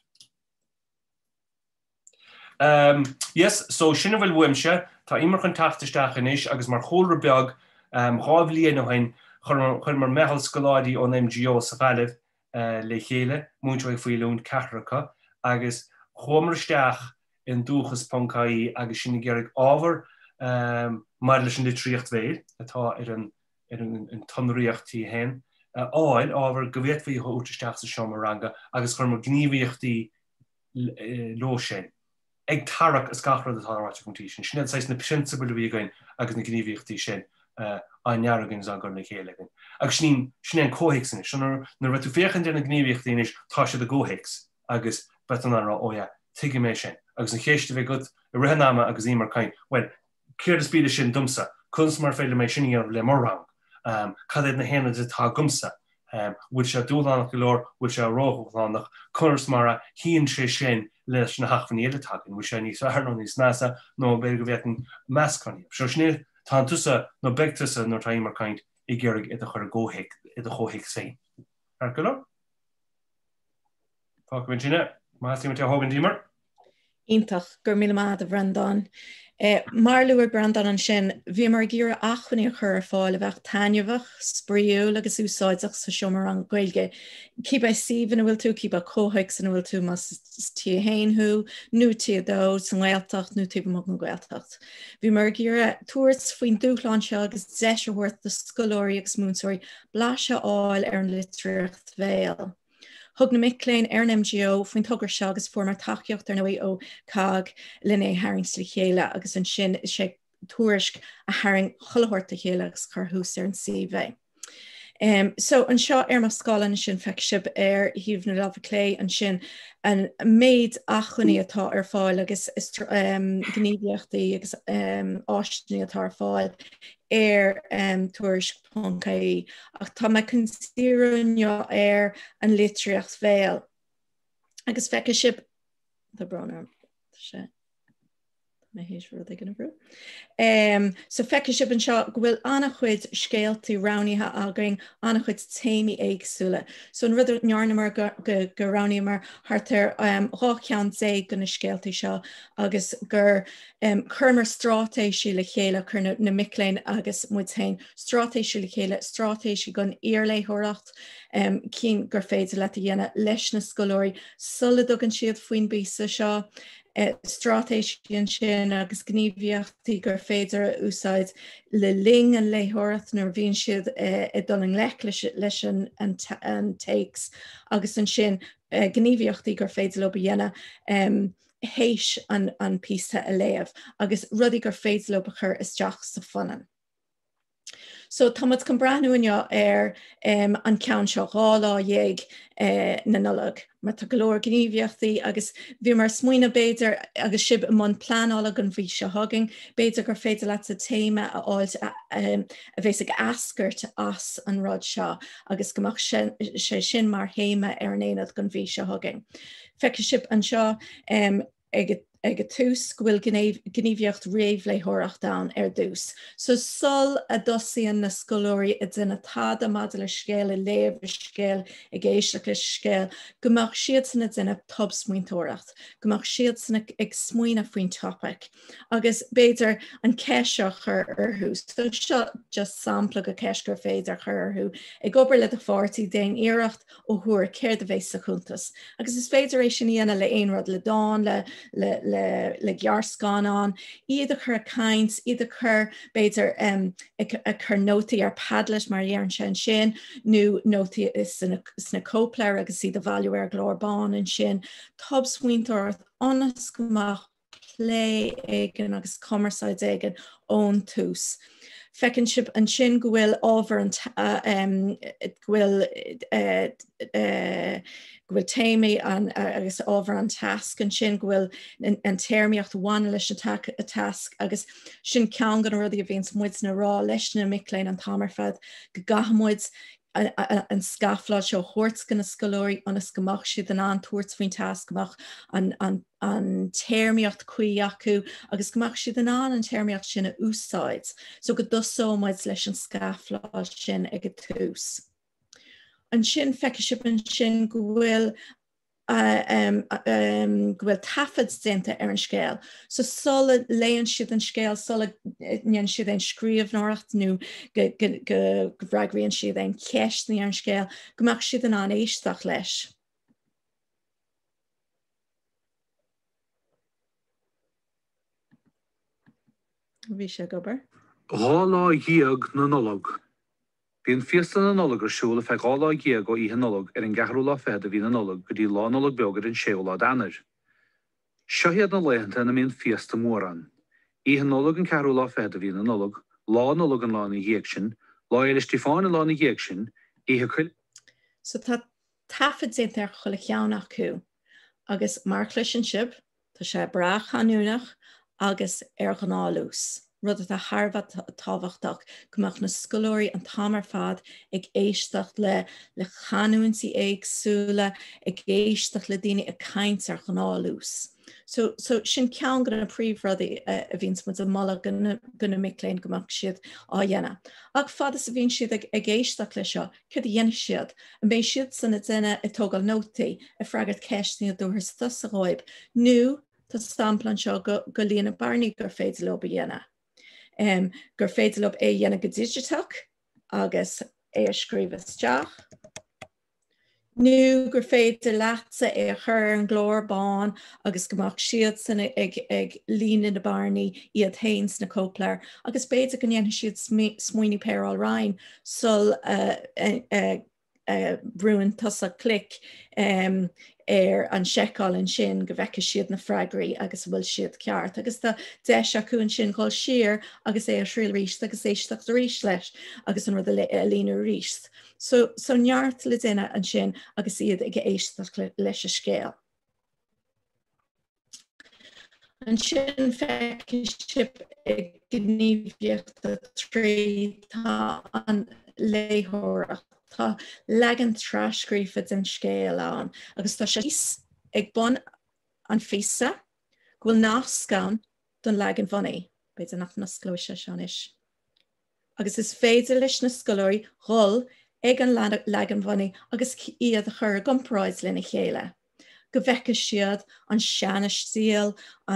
Yes, so sinna bhfuil bhuaimse, tá imar chun tachtasteach inis agus mar chóra beag rábhlíon ó hain chun mar mehal scoláidí ón MGO sa bhaileh le chéile, Múinteoirí faoi lún ceathracha, agus chomaristeach in dúchas.ie agus sinna ggéirigh ábhar mar leis an litríocht bhéil, atá ar an tonraíochttaí hen, áil ábhar go bhhéadfaí thuirteasteach sa Shonraíocht agus chun mar gníomhaíochtaí ló sin. Ag tarach is gachrad atá ráte chun tí sin. Sinad sais na principal a bhí gain agus na gníomhaíochtaí sin. Anearagin a gur na chéilegan. Agus sin an cóhéic sin, na ra tú féchan déna gníomhaíochtaí is tá sé a ggóhéics agus betan an ó ja tuige mé sin agus an chéiste bheith gut a rihanama agus imar cain well céir a spíide sin dumsa chus mar féile mé sin ar le mar rang cad na héna tá gumsa bhfuil se dúlánach go leor bhfuil se róchlánach chunas mar a híonn sé sin leis na hachfaní eile tagan bhfuil sé níos fearn níos nása nó be go bhéit an meascaní. Seo snéad tá tusa nó begtusa nó tá imar caint I ggéirigh i chur ggóhéic I chóhéic féin. Ar go leor? Tá go sinne, má tí te hágan dímar? Ítach gur míle maith a Breandán. Mar luair Breandán an sin, bhí mar ggéire Acmhainní a chur fáil a bheith tainneamhach, spreagúla agus úsáideach sa Shonraíocht Ghaeilge. Cíba síomh na bhfuil tú, cíba cóhaic san bhfuil tú mas tí héinthú, nó tí dó san Ghaeltacht, nó tí mag an Ghaeltacht. Bhí mar ggéire tuairisc faoin dúchláin seo agus deisirthirt de scoilóirí agus Múinteoirí blaise áil ar an litríocht Ghaeilge. Thug na micléin ar an MGO faoin tugur seo agus formar taceocht ar nuí ó cag linné haring sa chéile agus an sin is sé tuairisc a haring cholathirt a chéile agus chuthús ar an CV. So an seo ar mar scoil sin feicisiib ar híomh na láfa clé an sin an méid Acmhainní atá ar fáil agus is gníomhaíochtaí agus áistení atá ar fáil ar Tuairisc.ie ach tá me considearanneo ar an litríocht Ghaeilge agus feicisiib the browner sé me héis ru gan bhrú. So feicisiib an seo bhfuil annach chuid scéaltaí ránithe againg annach chuid téimi éagsúla. So an rud nearnamar go ránimar hartar rácheann é go na scéaltaí seo agus gur chumar strátéisi le chéile chu na micléin agus mutain strátéisi le chéile strátéisi gon iar-bhunscoileacht cín gur féidir le a dhéanana leis na scoilóirí sulla dogan siad faoin bísa seo strátéisi sin agus gníomhaíochtaí gur féidir úsáid le ling an léthiret nuair bhíonn siad I dul an lech leis an takes agus an sin gníomhaíochtaí gur féidir le dhéanana héis an písa a léamh agus rudí gur féidir le chur isteach sa fannan. So támad can breathnúineo ar an ceann seo ghála dhéag na nullag. Mar tá go leor gníomhaíochtaí agus bhí mar smuoine béidir agus sib man plánála an bhí se thugging, béidir gur féidir le a téime a áilt a bheits ag ascairt as an rud seo agus gomach sé sin mar héime ar an éad gan bhí se thugging. Feicisiib an seo ag a tús bhfuil gníomhaíocht réamhléithireacht dán ar dús. So sul a dosíonn na scoilóirí I dtine tada mad le scéal I léamh scéal I géisteach le scéal, gomach siad sanna dtine tob smuointeoireacht, gomach siad sanna ag smuoine faoin topic, agus béidir an ceisio chur arthú. So seo just sampla go ceis gur féidir chur arthú. Ag obair le a fáirtaí déan iarracht ó thuair céir de bhéis sa chuntas. Agus is féidir éis sin dhéanana le aon rud le dáin le gearscán an, iad a chur caint, iad a chur béidir a chur nótaí ar padlet mar dhéann sin, nó nótaí is sna cópleir agus iad a bhailú ar glórbán an sin, tob smuointeoireacht anas gomach lé éigen agus commerceid éigen ón tús. Fecinn sib an sin go bhfuil ábhar bhfuil téimi agus ábhar an task an sin bhfuil an téirmíocht bhaine leis a task agus sin ceann gan rudí a bhíonn muid na rá leis na micléin an tamar fad go gahamid an scafláid seo thuirt gan na scoilóirí anas gomach siad an tuairt faoin task gomach an téirmíocht chuí acu agus gomach siad an téirmíocht sin a úsáid. So go dosómaid leis an scafláid sin ag a tús. An sin feicisiib an sin go bhfuil tafad dénta ar an scéal. So sulla léann siad an scéal, sulla níonn siad an scríomhnóireacht nó go bhreagraíonn siad an ceistní ar an scéal, gomach siad an éisteach leis. Bhí sé gobar? Ghála dhéag na nullag. Bhíon fiesta na nullag ar siúla feadh ghála dhéag ó ihe nullag ar an gathróla fed a bhí na nullag go dtí lá nullag beagar an séola danar. Seohiad na léhananta na míon fiesta móran. Ihe nullag an gathróla fed a bhí na nullag, lá nullag an lána dhéag sin, lá eile Stefán an lána dhéag sin, ihe chuil. So tá tafad dénta ar chola cheann acu. agus marclis an sib, tá sé brach hanúnach agus gnáús. Rud a Harbh táhachtach gomach na scoilóirí an tamar fad ag éisteach le chaúintí éagsúla ag éisteach le daine a caint ar gnáús. So sin ceann gan na príomhrudaí a bhíns mu a mala gona miléin gomach siad á dhéana. Ach fad is a bhíonn siad ag éisteach le seo, chud a dhéana siad, an bé siad sanna duine i tógáil nótaí a freagart ceistní a dúthir stas a ghóib, nó tá stamplan seo go líana barnaí gur féidir le dhéana. Gur féidir le dhéana go digiteach agus a scríomh isteach. Nu gur féidir leatsa a chur an glórbán agus gomach siad sanna ag lína na barnaí iad hains na cóplair, agus béidir go dhéana siad smuoine péráil rain sul brúin tusa clic ar an seicáil an sin go bheice siad na freigraí agus bhfuil siad ceart. Agus tá deis acu an sin gáil siar agus é a sriil ríist agus éisteach do ríist leis agus an rud a lína ríist. So neart le duine an sin agus iad ag éisteach leis a scéal. An sin feice sib ag gníomhíocht a trí tá an léthóireacht. Tá legan trascrífa den scéal an, agus tá sé ag bun an fisa, bhfuil náfscan don legan bhunaí, beidir nach na scoilise seán is. Agus is féidir leis na scoilóirí ghol ag an legan bhunaí agus iad a chur gomráid lena chéile. Go bheice siad an seanistíal,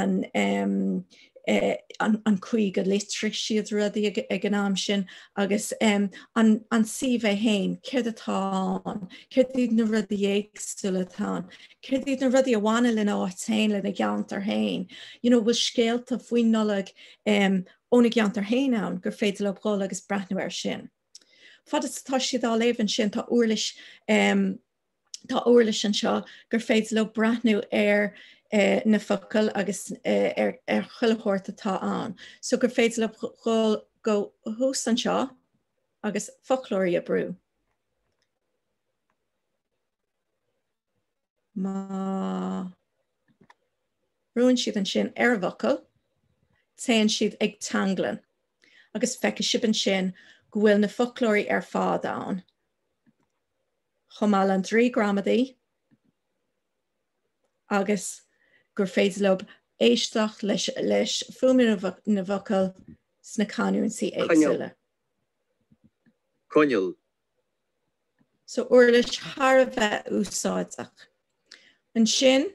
an chuig a litrig siad rudaí ag an am sin agus an sibh hain, céir atá, céir iad na rudaí éagsúla tá, céir iad na rudaí a bhaine le áit hain le na geantar hain. Bhfuil scéalta faoin nullag óna geantar hain ann gur féidir le bháil agus brathnú ar sin. Fad tá siad á léhann sin tá uirlis an seo gur féidir le brathnú ar na focail agus ar chuilethóirt atá an. So gur féidir le go thús an seo agus folklóirí a brú. Má ruúin siad an sin ar focail, téann siad ag tanglan, agus feice sib an sin go bhfuil na folklóirí ar fád an. Chomáil an 3 gramadaí agus gur féidir le éisteach leis fuaimú na bhocail sna canúintí éagsúla. Coinneal. So uirlis thar a bheith úsáidach. An sin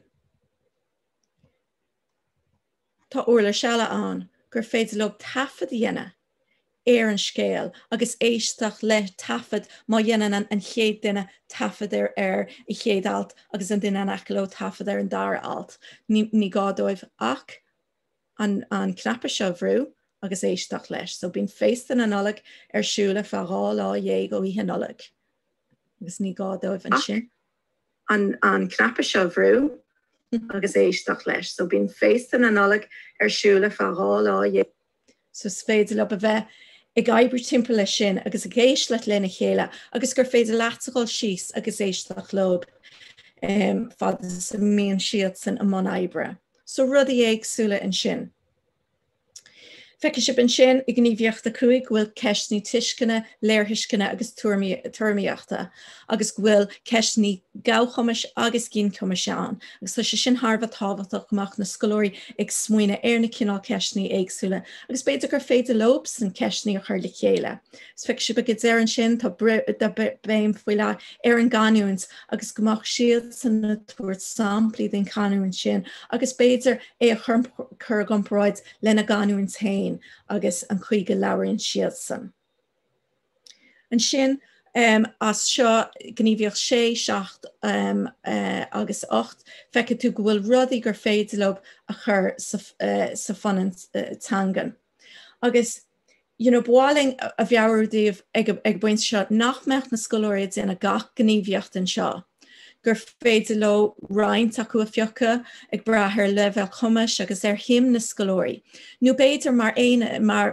tá uirlis eile an gur féidir le tafad dhéine ar an scéal agus éisteach le tafad má dhéanaan an chéad duine tafad ar i chéad alt agus an duine an ecoló tafad ar an dar alt. Ní gádóibh ach an cnappa seo bhrú agus éisteach leis. So bín féistan an nullag ar siúla fá lá dhéag ó ihe nullag. Agus ní gádóibh an sin. An cnappa seo bhrú agus éisteach leis. So bín féistan an nullag ar siúla fá lá dhéag. So féidir le a bheith ag aibriú timpeall lei sin agus a géis le lena chéile agus gur féidir leatsaáil síos agus éisteach lob fad sa míon siad san am aibre. So rudaí éagsúla an sin. Feice sib an sin i gníomhíocht a cruig bhfuil ceistní tuiscinne, léirthuiscinne agus tuairiscte, agus bhfuil ceistní gáchamis agus gíncumiseán, agus tá sé sin Harbh táhachtach amach na scoilóirí ag smuoine ar na cinál ceistní éagsúla, agus beidir gur féidir lob san ceistní a chur le chéile. Is feice sib go dtéar an sin tá béim foiile ar an ganúint agus gomach siad san na tuairt samplaí den canúint sin, agus beidir é a chur gomráid lena ganúint hain agus an chuige leabharíonn siad san. An sin as seo gníomhíocht 6, 7 agus 8 feice tú go bhfuil rudaí gur féidir lob a chur sa fanan tangan. Agus bháling a bheabhúdaíomh ag buint seo nach meach na scoilóirí déana gach gníomhíocht an seo. Gur féidir le roinnt acu a fiocha ag brathir le bheith chumas agus ar him na scoilóirí. Nó béidir mar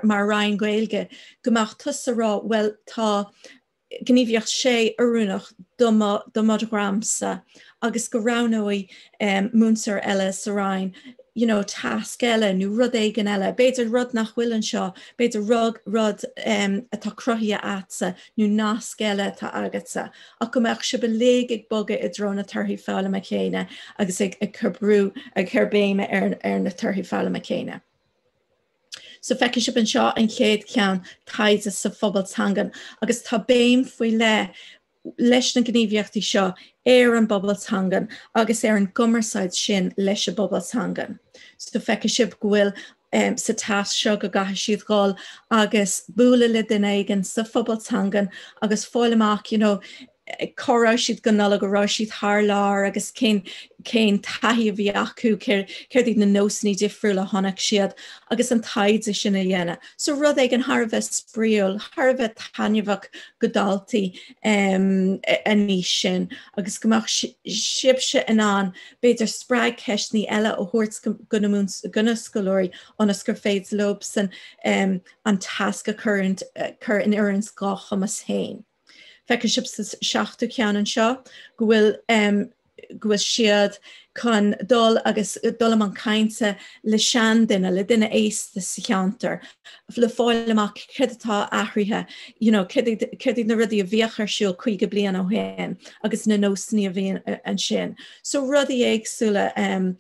lán-Ghaeilge gomach tusa rá well tá gníomhíocht 6 arúnach domodramsa, agus go ránói múnsar eile sa rain, task eile, nú rud éigen eile, beidir rud nach bhfuilen seo, beidir rud atá cruthaithe atsa, nú nasc eile tá agatsa. Ach go mbeadh sibh léig ag boga I drona torthaí fála me chéine, agus ag chubrú ag churbéime ar na torthaí fála me chéine. So feice sibh an seo an chéad ceann taide sa phobaltangan, agus tá béim faoi leis na gníomhaíochtaí seo ar an bobaltangan, agus ar an gomarsáid sin leis a bobaltangan. So feice sibh go bhfuil sa tas seo go gatha siad gáil agus búla le duine aigen sa phobaltangan agus fáil amach, chorá siad go nula go rá siad thar lár agus cén taithí a bhí acu céir na nósnaí difriúla tháinig siad agus an taide sin a dhéana. So rud ag an Tharbheith spríúil, Tharbheith tainneamhach godaltaí a níos sin, agus gomach sibse in an beidir spráig ceisní eile ó thuirt gona scoilóirí ónas gur féad lobsan an tasca chur in uirins gá chumas hain. Feice sib sa seachtú ceann an seo, go bhfuil siad chun dul agus dul am an cainte le sean duine, le duine éasta sa cheantar. Le fáil amach cad atá athraithe, cad na rudaí a bhíochar siúil chuige bliana ó hain, agus na nósnaí a bhíon an sin. So rudaí éagsúla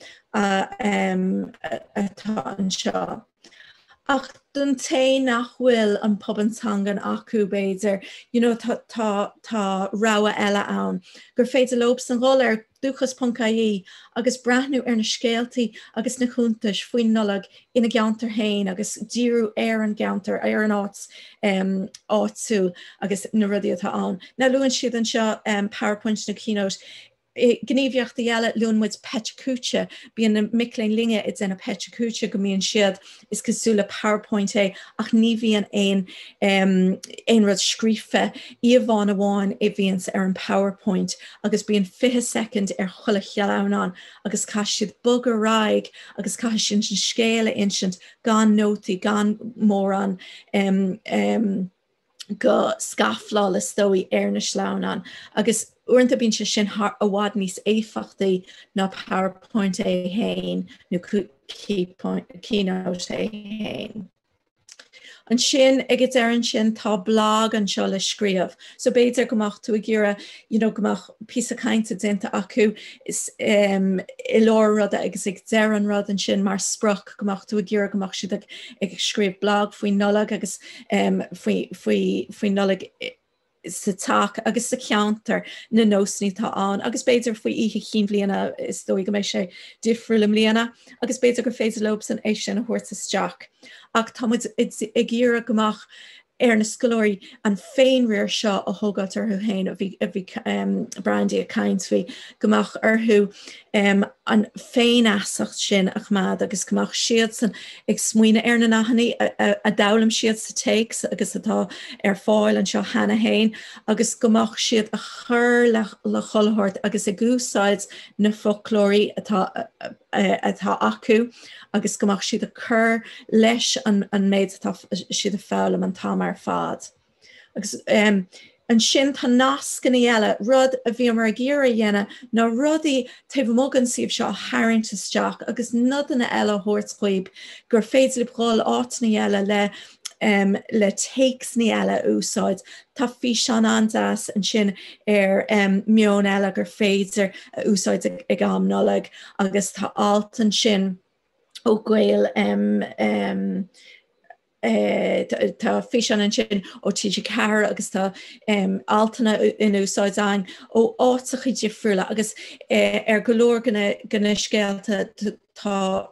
atá an seo. Ach dun té nach bhfuil an pobantangan acu beidir, tá ráha eile ann. Gur féidir lobs an gáil ar dúchas.ie agus brathnú ar na scéaltaí agus na chuntais faoin nullag ina geantar hain agus díú ar an geantar ar an áitsúil agus na rudaí atá ann. Na luann siad an seo PowerPoint na keynote. Gníomhaíochtaí eile luanmuid peiticiúte, bíon na micléin linge is in a peiticiúte go mbíonn siad is cosúla PowerPoint ach ní bhíon ein rud scríofa íomh amháin I bhíonn ar an PowerPoint agus bíon 5 second ar chula chealán agus cai siad bug a raig agus cai sin scéile insint gan nótaí gan mór an go scaflá le stóí ar na sláán agus uanta bíonn sin a bhád níos éifeachtaí ná PowerPoint hain nó keynote hain. An sin ag ar an sin tá blog an seo le scríamh. So beidir gomach tú a ggéire, gomach pí a cainte dénta acu is I leir rada agus ag deir an rud an sin mar sprach gomach tú a ggéire gomach siad ag scríomh blog faoi nullag agus faoi nullag sa take agus sa ceantar na nósnaí tá an, agus beidir faoi ihe chin bliana is dói go mééis sé difriúla mbliana, agus beidir gur féidir lobs an éis sin a thuirt isteach. Ach támuid I ggéire gomach ar na scoilóirí an féin riir seo a thugad arthú hain a bhí Breandán a caint faoi gomach arthú an féin asacht sin Acmhainní agus gomach siad san ag smuoine ar na nachnaí a dalam siad sa takes agus atá ar fáil an seo hena hain agus gomach siad a chur le cholathirt agus ag úsáid na folklóirí atá acu agus gomach siad a chur leis an méid siad a fálam an tam ar fad. Agus an sin tá nascanna eile rud a bhí mar a ggéire dhéine ná rudaí taobh mógan siomh seo hairint isteach agus nodanna eile thuirt gur féidir le bháil áitna eile le takes ní eile úsáid. Tá fí sean andas an sin ar mion eile gur féidir úsáid ag am nullag agus tá altan sin ó Gail tá fí an sin ó tiidir cear agus tá altanna in úsáid ein ó áitacha difriúla agus ar golóir gona scéalta tá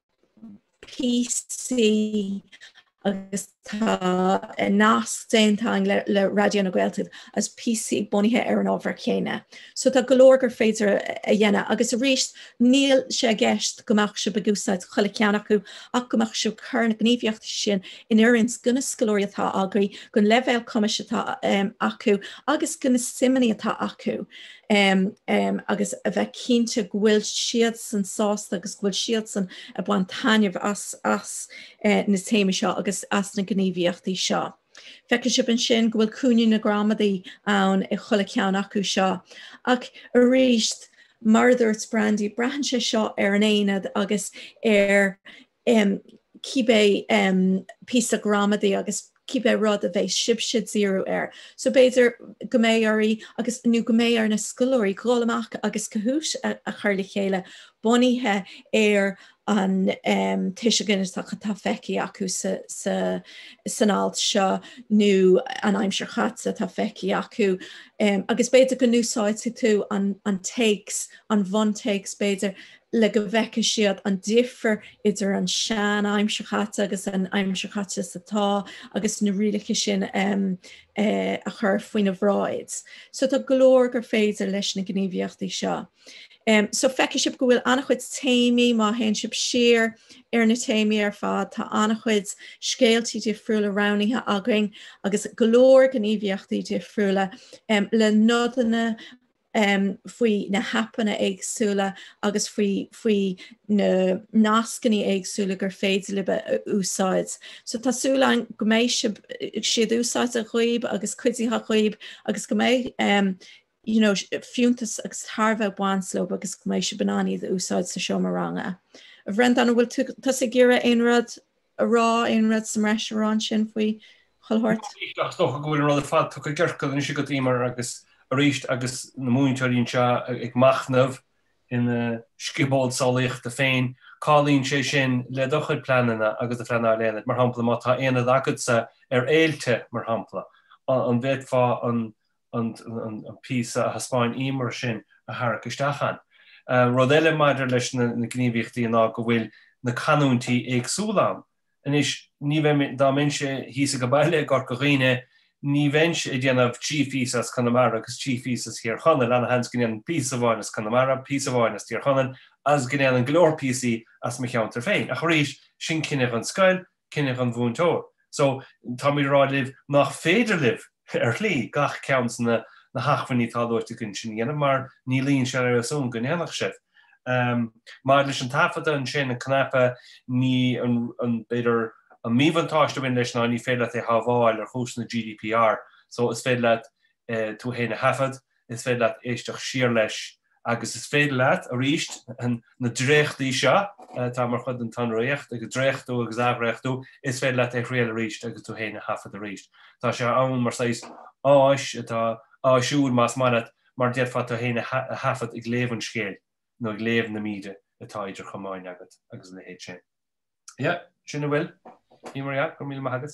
PC agus tá nás déantáin le radio na Ghaeltachta as PC bunaithe ar an ábhar chéine. So tá golóir gur féidir a dhéine agus a rís níl sé gceist gomach se begúsáid chola ceann acu ach gomach se chur na gníomhaíochta sin in uirins gona scoilóirí atá agaí gon leibhéil cumas atá acu agus gona simini atá acu. Agus a bheith cínte bhfuil siad san sásta agus bhfuil siad san a bhain tainneamh as na téime seo agus as na gníomhaíochtaí seo. Feiceann an sin go bhfuil cúnú na grámadaí ann I chula ceann acu seo. Ach a ríist mar dúirt Brandy breathann sé seo ar an éinead agus ar cibé pí a grámadaí agus cibé rud a bheith sibsiad zero air. So beidir Ghaeilge agus nu Ghaeilge na scoilóirí Ghaelach agus cahúis a chuirla chéile bunaithe ar an tuise ginneach tá feici acu san áit seo nó an aimseachtaí tá feici acu. Agus beidir go úsáid tú an takes, an bhun takes beidir le go bheice siad an differ idir an sean aimseachtaí agus an aimseachtaí satá agus na rialacha sin a chur faoin a bhráid. So tá glór gur féidir leis na gníomhaíochtaí seo. So feiceann go bhfuil annach chuid téimi má hen sib siar ar na téimi ar fad tá annach chuid scéaltaí difriúla ranithe againn agus glór gníomhaíochtaí difriúla le nodanna faoi na hapanna éagsúla agus faoi na nascaní éagsúla gur féidir libh úsáid. So tásúla go méid siad úsáid a chuoib agus cuidíthe chuoib agus go méid fiúntas agus tharbheith bhainslób agus go méid se bananaí de úsáid sa seomáranga. A Breandán bhfuil tú sa ggéire aonrad a rá aonrad sa restaurant sin faoi choilthirt? Stocha go bhfuil rud a fad tu go gghearcail ní si go Emer agus a ríist agus na Múinteoirí seo ag machnamh in scibáil sálaíocht a féin, cálíonn sé sin le dochuid planana agus a phleaná léanana mar hampla má tá aonad agad sa ar éilte mar hampla. An bheith fá an pí a haspáin Emer sin a thar isteachchan. Rud eile maidir leis na gníomhaíochtaí ná go bhfuil na canúntaí éagsúla. Inis ní bheith dá mbeidh hí a go baile gur go riine ní bhainse I dhéanamh tífísas Conamara agus tífísas hir chonan lena hans gnéan pís bháinas Conamara, pís bháinas tír chonan as gnéan an glór písaí as me cheantar féin. A choríis sin cineh an scoil, cineh an Múinteoirí. So tá mí rá libh nach féidir libh ar lí gach ceans na hachfaní táúirta gon sin dhéanam mar ní líonn se ar asún go néanach sibh. Mar leis an tafada an sin an cnapa ní an beidir an míhantáiste bhain leis ná ní féile é haháil ar chús na GDPR, so is féile leat tú héna hafad, is féile leat éisteach siar leis, agus is féile leat a ríist na dréchtaí seo, tá mar chud an Shonraíocht agus dréchtú agus abhreachtú, is féile leat ag réal ríist agus tú héna hafad a ríist. Tá sé ann mar sais áis atá áisiúil más maiad mar deadfa tá héna hafad ag léhann scéal, nó ag léhann na míide atá idir chomáin agat agus na héad sin. Ja, sinna bhfuil. Emer, go míle maithagad.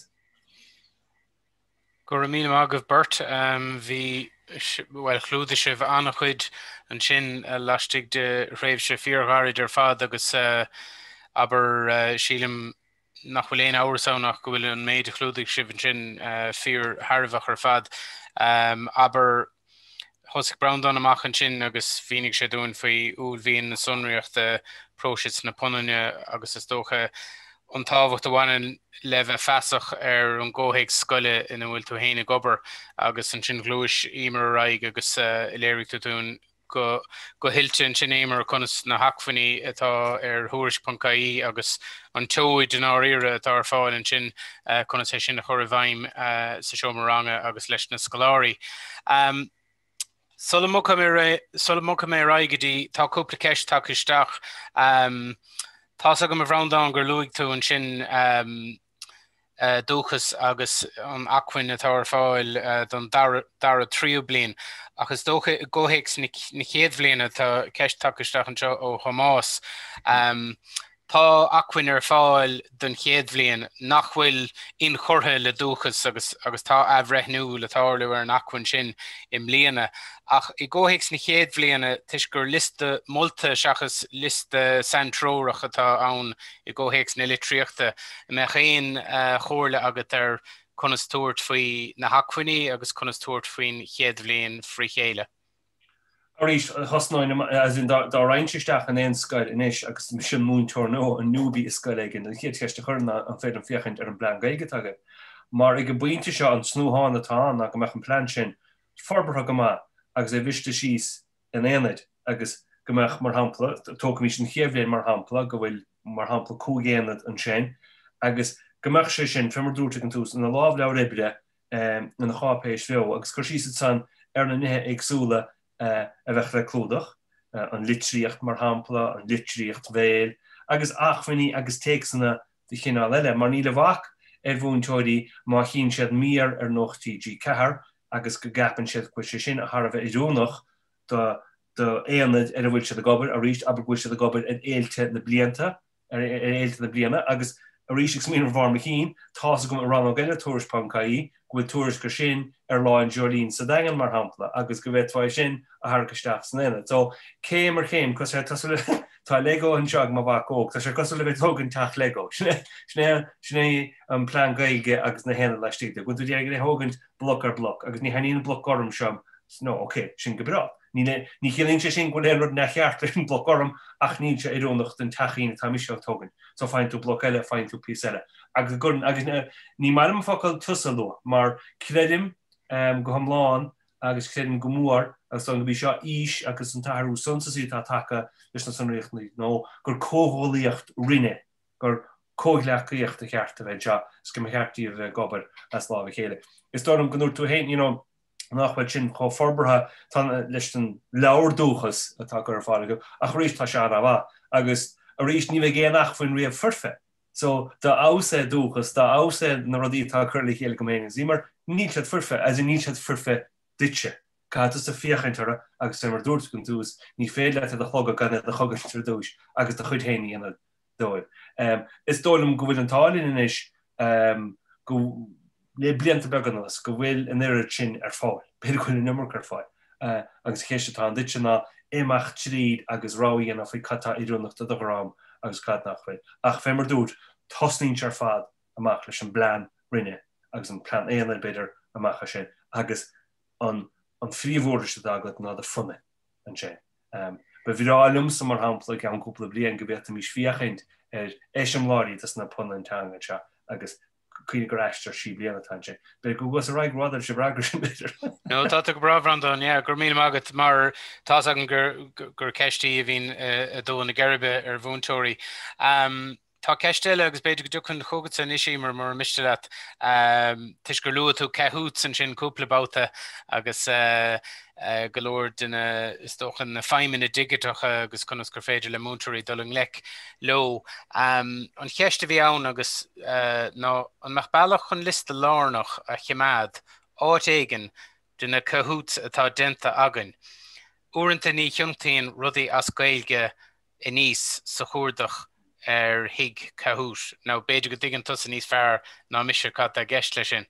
Go míle maithagad Bert, bhí chlúda sibh annach chuid an sin laistigh de réimh sé fíorgharid ar fad agus aber sílim nach bhfuil éon áhasánach go bhfuil an méid chlúdaigh sibh an sin fíor tharbhach ar fad. Aber thosig Breandán amach an sin agus bhínig sé dúin faoi úl bhíon na Shonraíocht próisis na Punaine agus is dócha an táhacht bhhain le bheith feasach ar an ggóthaigh scoile ina bhfuil tú héana gobar agus an sin glúis iar-bhunscoile agus iléirigh tú dún go hiilte an sin Emer conas na Acmhainní atá ar Tuairisc.ie agus an teoid in áíire atá ar fáil an sin conas é sin na chur bhaim sa seomáranga agus leis na scoláirí. Sulla mucha mé raigeadí tá cúpla ceist tá isteach tá go a Breandán gur luigh tú an sin dúchas agus an Acmhainní atá ar fáil don dara tríú bliain agus dócha ggóthaigs na chéad bbliana tá ceist tá isteach an seo ó Hamás. Tá Acmhainní ar fáil don chéad bbliain nach bhfuil in chortha le dúchas agus tá abhreithnú le táirliú ar an Acmhainní sin im bliana. Ach I ggóthaigs na chéad bbliana tuis gur liste molta seachas liste santróireach atá ann I ggóthaigs na litríochta me chéin chóirla agat ar conas tuairt faoi na Acmhainní agus conas tuairt faoin chéad bbliain faoi chéile. Arís hasnáin as in dá reininteisteach an éon scoil inis agus sin Múinteoirí nó an núbí is scoil aigen, an chéad ceiste churna an féidir an fiochaint ar an lán-Ghaeilge agat. Mar ag go buinte seo an snúháin atá a go meach an plán sin forbartha go maith agus é bhiste síos in éanaid agus go meach mar hampla, tóca mí sin chéabhléon mar hampla go bhfuil mar hampla cúgéanad an sin agus Gomach sé sin femar dúirte an tús na láh le ribre na chápéis bheo, agus chu sí san ar na nithe agsúla a bheith le clúdach, an litríocht mar hampla, an litríocht bhéil, agus Acmhainní agus tésanna de chinál eile, mar ní le bhach Múinteoirí má chin siad míar ar nóchtí G cehar, agus go gapan siad chu sé sin a Tharbh idirúnach do éanad ar bhfuil siad a gobar a ríist aber bhfuil siad a gobar an éilte na blianta, ar éilte na bliana, agus a ríist ag smíar bhar chin, tá gom a lán-Ghaeilge Tuairisc.ie, go bhfuil Tuairisc go sin ar láin Jolín sa dagan mar hampla, agus go bheith thaid sin a Thar san éile. So céim ar chéim, cos tá Lego an seag má bhach óg, tá sé cos le bheith tógann teach Lego. Sné an plán Gaeilge agus na héanana leistíide, go dtí ag thógant bloc ar bloc, agus ní haíon bloc orm sem, no, oké, sin go bra. Ní chéíonn sé sin go léon na cheartar an bloc orm ach níl sé idirúnach den taína tá misisio tógann. So fáin tú bloc eile, fáin tú pís eile. Agus ní marim focail tusalú, mar credim go hamláán agus credim go mór agus an go bhí seo ís agus an tairú sunsaí tá take leis na Shonraíocht nó gur cóholaíocht rinne, gur cóghleachíocht a cheart a bheith se go cheartí a bheith gobar as lá chéile. Is dóm go tú héin nachfuil sin cho forbartha tá leis an leabhardúchas atá gur fála go a rééis tá se a bha agus a rééis ní bheith géanach faoin riamh furfe. So tá ása dúchas tá ása na rodí tá chur le chéile go méana mar ní le furfe as ní le furfe ditse. Cá is a fiochantere agus sem mar dúirt gon túús ní féile a chogad gan a chogad tradúis agus a chudhéine ana dóid. Is dóm go bhfuil an tálinn is go le blianta beganas go bhfuil an éire sin ar fáil, beidir chuil nummer ar fáil. Agus chéistetá ditse ná éach tríd agus ráíon a fao catá idirúnachta do rám agus cad nachfuil. Ach fémar dút tosnín ar fad amach leis an blean rinne agus an plan éana beidir amachcha sin agus an fríomhóriste dagad ná a funne an sé. Be bhírálum sa mar hampla an cúpla blian go bhéta mís fiachint éisiom láirí tas na punna antanga se agus cuine go eistar sí bliana tanse. Be go was a raig ráidir se bragur sin beidir. No, tá go bra Breandán, gur mí agat mar tá agan gur ceistí a bhín a dó na Gearailt ar Múinteoirí. Tá ceistile agus beidir go dúchan chógad san isímar mar miste leat tuis gur luú tú cehút san sin cúpla báta agus golóir duna istóchan na feimine digiteacha agus conas gur féidir le Múinteoirí dul an lec lo. An cheiste bhí ann agus ná an meach bailach chun lista lárnach a chiméad áit éigen duna cehút atá denta agan. Uaireanta ní cheantaíonn rudaí as Gaeilge i níos sa chúrdach hig cehút. Ná beidir go dtigann tusa níos fearr ná mise cat a gceist lei sin.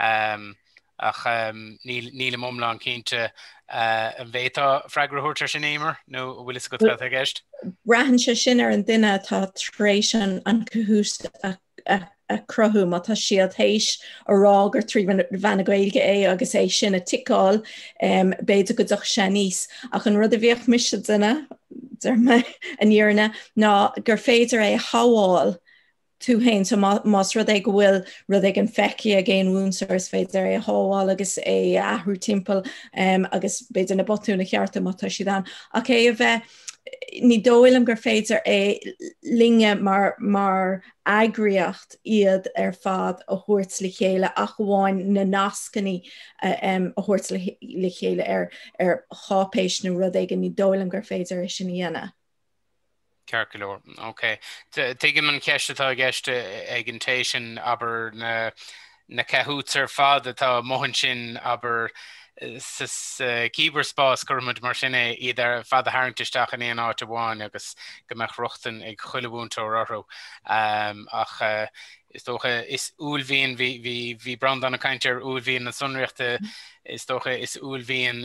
Ach níl momlán cínte an bhétá freigrúirtar sin éimear nó bhfuil is go a gceist? Brahan se sin ar an duine tá trééis an cehút a crothú má tá siad hééis ará gur trí bhena Gaeilge é agus é sin a tiáil beidir go doch sé níos ach an rud a bhíoh mis duine me an dhearna ná gur féidir é háháil tú hain so más rud ag bhfuil rud ag an feici a géon úsáid féidir é háháil agus é ahrú timppel agus beidir na botúna cheartta má tá si dan. Ach é a bheith ní dóilm gur féidir é linge mar agriocht iad ar fad a thuirt le chéile ach bháin na nascaní a thuirt le chéile ar chápéis na rud ag ní dóilm gur féidir is sin dhéana. Cearcalóir, ok. Tuigim an ceistetá gceiste ag an téisisin aber na cehút ar fad atá mohann sin aber cíbar spás gurmid mar sinna iad fad a haingtisteach an éon áit amháin agus go meach ruchtan ag chuilehúnta orthu. Ach is dócha is úlhíon hí Breandán a cainte ar úlhíon na Shonraíochta is dócha is úlhíon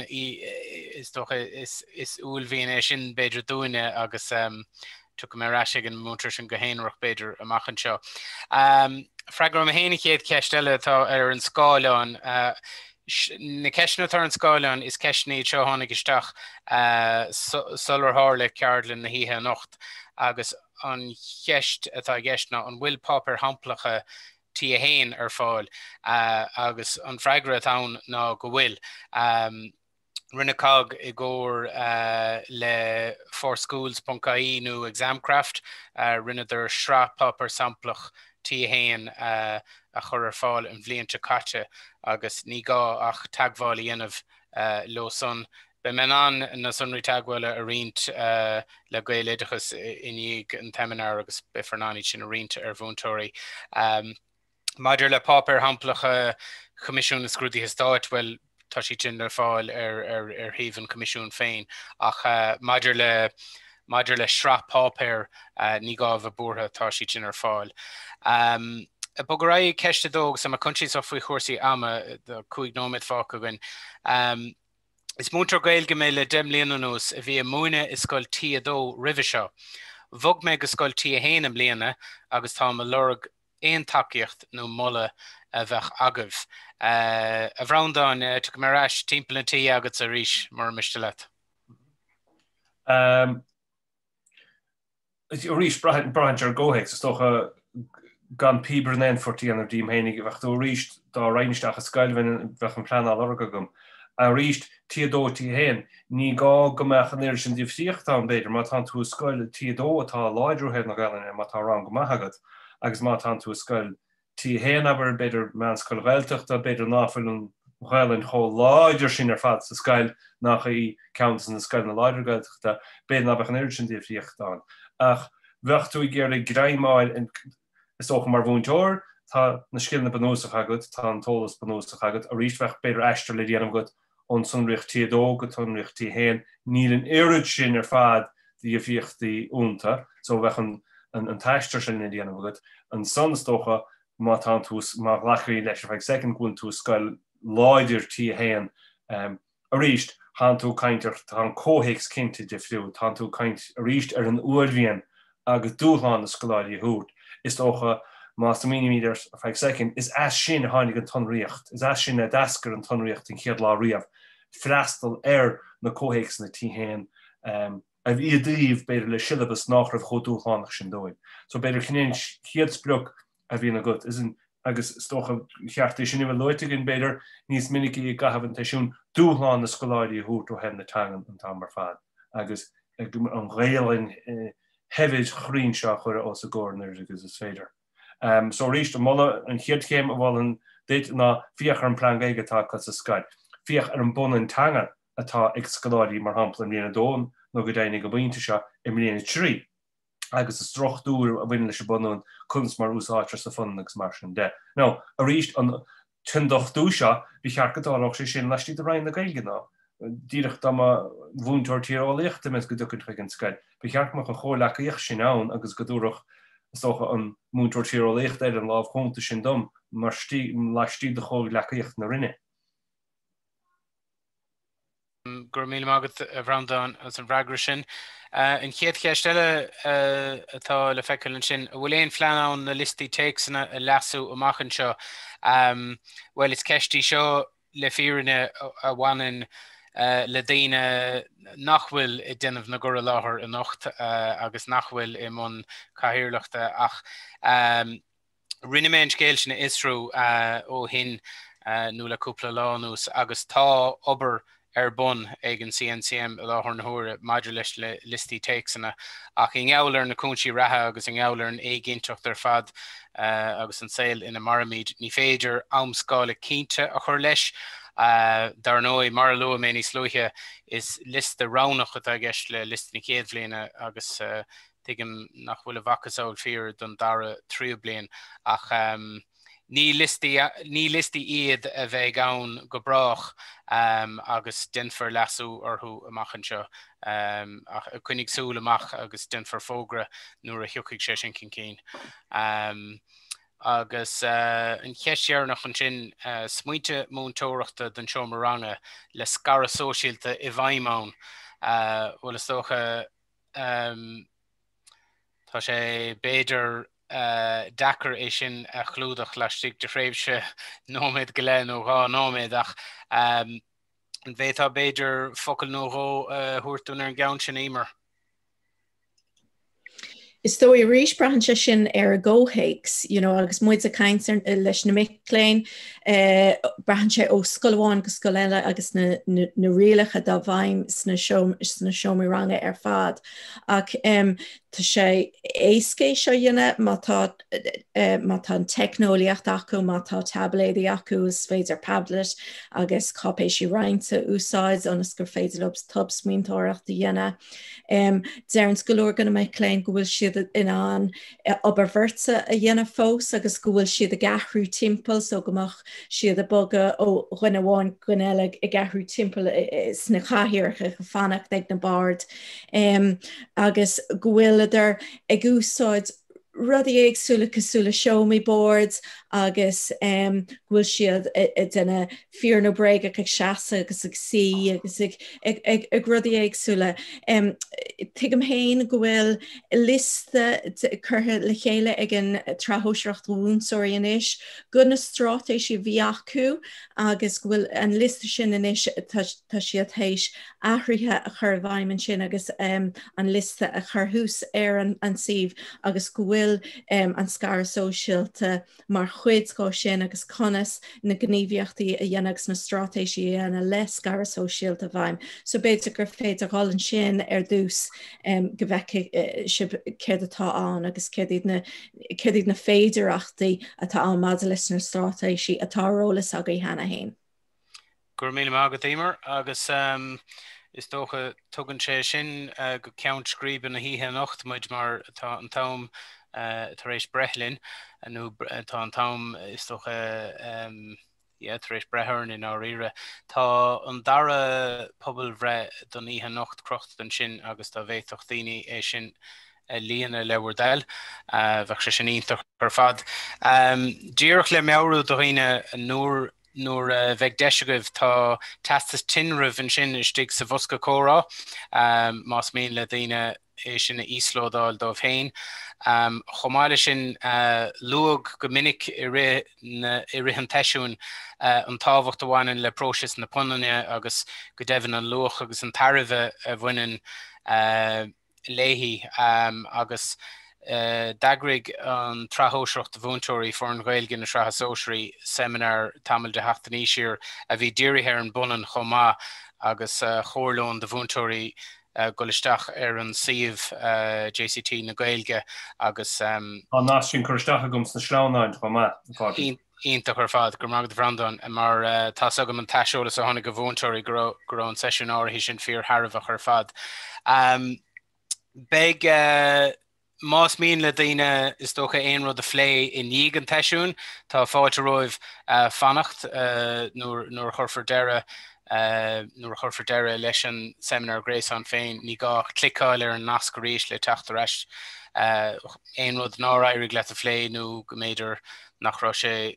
is úlhíon é sin beidir dúine agus tu go marráise an mútar sin go héanrach beidir amachchan seo. Freigur a héana chéad ceistile tá ar an scoileán na ceisna tar an scoileán is ceisnaí seo tháinig isteach solar hála ceardlan na híthe nocht agus an cheist atá gceistna an bhfuil papar hamplacha tí a héin ar fáil agus an freigra atán ná go bhfuil. Rinne cog I ggóir le fhoghlaim.ie nó examcraft rinne der shrá papar samplach tí héin a chur ar fáil an bhlianta caite agus ní gá ach tagháil dhéanamh lo son. Be men an na sunraí tagháile a riint le Gaeilgeachas iníag an teminar agus be farnáí sin a riint ar Múinteoirí. Maidir le pápar hamplacha comisiún na scrúdaithe stáit well tá sí sin ar fáil ar híomhann comisiún féin ach maidir le srap pápar ní gá bh búrtha tá sí sin ar fáil. Bogaráí ceiste dóg sa country sa faoi chósaí ama de 5 nóid fáca gin. Is Múinteoirí Ghaeilge mé le 10 bliain anuas a bhí múine is scoil tí dó ribhe seo. Bhog mé go scoil tí héana bliana agus tá lorg éon takeíocht nó molla a bheith agah. A Breandán tu go marráis timpeall an tí agat a ríis mar miste leat. Ríis braint ar ggóhéic sa stocha gan píbar nen fortí an díomhénig bheith tú ríist dá reinsteach a scoil bheith an plan orga gom. A ríist tíadó tí héin, ní gá gomach an éir sin díomhsíocht an beidir, má tá tú scoil tíadó atá láidrúhéad na Gaillimhe má tá rang gomachagad, agus má tá tú scoil tí héin aber beidir man scoil Ghaeltachta beidir náfuil an Ghaeilinn cho láidir sin ar fad sa scoil nach í counts na scoil na láidir Ghaeltachta, beidir na bheith an éir sin díomhsíocht an. Ach bheith tú gur le greimáil is ook mar Múinteoirí, tá na skillne benósach agad, tá an tólas benósach agad, a ríist bheith beidir eistir le dhéanam gud an sunraíocht tíadó go sunraíocht tí héin, níl an éirid sin ar fad díomhsíochtaí únta, so bheith an taistir sin le dhéanam gud. An sonstocha má tá tú má leachí leis bheith second gún tú scoil láidir tí héin a ríist há tú caintear tá cóhéics cinnte de fiú, tá tú caint a ríist ar an uairmhíon agus dúláán na scoláidí hút. Is ócha más mímeters of second is as sin hánig an tonríocht, is as sin a dascar an tonríocht in chéad lá riamh, freastal na cóhéics na tí héin a bhí díomh beidir le syllabus nach raibh chodúchlánach sin dóin. So beidir chinnéin chéad sprug a bhí na gut, is agus stocha cheartta sin bhfuil loite gin beidir níos minic í gahabh an teisiún dúláán na scoláidí hút ó hen na tangan an tam mar fad. Agus an Ghaeilinn hefyd chrín seo chuir os a górnar agus is féidir. So ríist molla an chiad céim a bhil an déit ná fiach ar an plan Ghaeilge tá cos a scoil. Fiach ar an bun an tangan atá ag scoláidí mar hampla mbliana dóin nó go déananig go bhainte seo i mbliana trí. Agus is troch dúr a bhaine leis a bunún cuns mar úsáid sa fun agus mar sin de. No, a ríist an tindoch dú seo bhí chearcatáach sé sin leistíí a rein na Ghaeilge ná. Dírithe dá bhúnteoirí tíreolaíochta mes go dúchan chuig an scoil. Bhí cheartach an chomhlachaíocht sin ann agus go dúrach stocha an múinteoirí tíreolaíocht an lámh chunta sin dom mar leistíí de chomhlachaíocht na rinne. Gur míle mágad a Breandán as an bhreagra sin. In chéad cheistile atá le feiceil an sin, bhfuil éon fleanán na listí téacsanna a leasú amachchan seo. Well is ceistí seo le fírinne a bhhainn le daine nachhfuil I déanamh na gura láthair a nocht agus nachhfuil I mun cathaoirleachta ach rinne mé an scéil sin isrú ó hin nó le cúpla lánús agus tá obair ar bun ag an CNCM a láthair na huaire maidir leis le listí téacsanna ach in gheallar na cúnsí ratha agus in gheallar an éigeantocht ar fad agus an saoil ina maramíd ní féidir amscoile cínte a chur leis dar nói mar lua mé níos luithe is list de ránach a gceist le list na chéad bliana agus tuigim nach bhfuil a bhacasáil fíor don dara trí blian ach ní listí iad a bheith ann go brach agus dinfar lasú orthú amachchan seo ach chuinnig súil amach agus dinfar fógra nuair a thiúcaigh sé sin cin cín. Agus an cheisiarnach an sin smuointe múinteoireachta den seomranga le scara sóisialta I bhaimán bhfuil is tócha tá sé béidir dachar é sin a chlúdach leistigh de fréimhse nóméid go le nó gá nóméid ach an bhétá béidir focail nó ró thuirtún ar an gceann sin Emer. Is dó I ríis brahanse sin ar ggóhaigs, agus muid a caiintear leis na micléin brahanse ó scoilháin go scoile agus na rialacha dá bhaim sna seomí ranga ar fad. Ach tá sé éascé seo dhéine má tá technoliacht acu, má tá tabléí acu is féidir tablet agus capéis sí reinte úsáid agus gur féidir lobs tubs míntóireachta dhéine. Dearann scoilúir gona méid cléin go bhfuil siad in an oberverse a dhéine fós agus go bhfuil siad a gathhrú timppel so gomach siad a boga ó chuine bháin gonéile i gathhrú timppel sna chathíircha go fannach ag na bard. Agus go bhfuil idir ag úsáid rudí éagsúla cosúla show-me boards agus bhfuil siad duna fear nó breig ag seasa agus ag sí agus ag rudí éagsúla. Tuigim héin go bhfuil lista curtha le chéile ag an Tuairisc Múinteoirí inis, go na strátéisi bhí acu agus go bhfuil an lista sin inis tá siad héis athraithe a chur bhaim sin agus an lista a churthús ar an sibh agus go bhfuil an scar sóisialta mar chuid gá sin agus conas na gníomhaíochtaí a dhéanagus na strátéisi ana le scar sóisialta bhaim. So beidir gur féidir gáil an sin ar dús go bheice céir atá an agus céad na féidirachtaí atá an mad leis na strátéisi atárólas aga hena hain. Gur míle mágad Emer agus is dócha tugann sé sin go ceann scríban na híthe nocht muid mar atá an tam tar éis brethlinn nó tá an tam is dócha tar éis brethern in áíre. Tá an dara pobl bhre don híthe nocht crocht an sin agus tá bhéachtaí é sin líana lehar dail bheith sé sin ionach ar fad. Díreach le meabhrú do riine nuair bheith deisegah tá tastas tinrih an sin istigh sa bhosca córá más míon le daoine é sin na íslódáil dómh féin. Chomáile sin luag go minic i rith an teisiún an tábhacht amháin le prósis na punaine agus go deimhin an luach agus an tairmheh a bhainean léhí agus dagrig an Tuairisc Múinteoirí for an Ghaeilge na Sraithe Sóisearaí seminar tamil de Acmhainní siar a bhí Dírithe ar an bunan chomá agus chomhlón de Múinteoirí golisteach ar an siomh JCT na Gaeilge agus an nás sin chuisteach agams na slánáin chomá. Ionach ar fad gur mágad Breandán mar tá agam an taiseolalas a tháinig go Múinteoirí gur an seisiún áirithe sin fíor tharbhach ar fad. Beg más míon le daoine is dócha aon rud a phlé in níag an teisiún, tá fáilte roimh fannacht nuair churfar deire leis an seminar gréis an féin ní gá clicáil ar an nascaríis le teachtaréis aon rud náráirigh le a phlé nó go méidir nach rá sé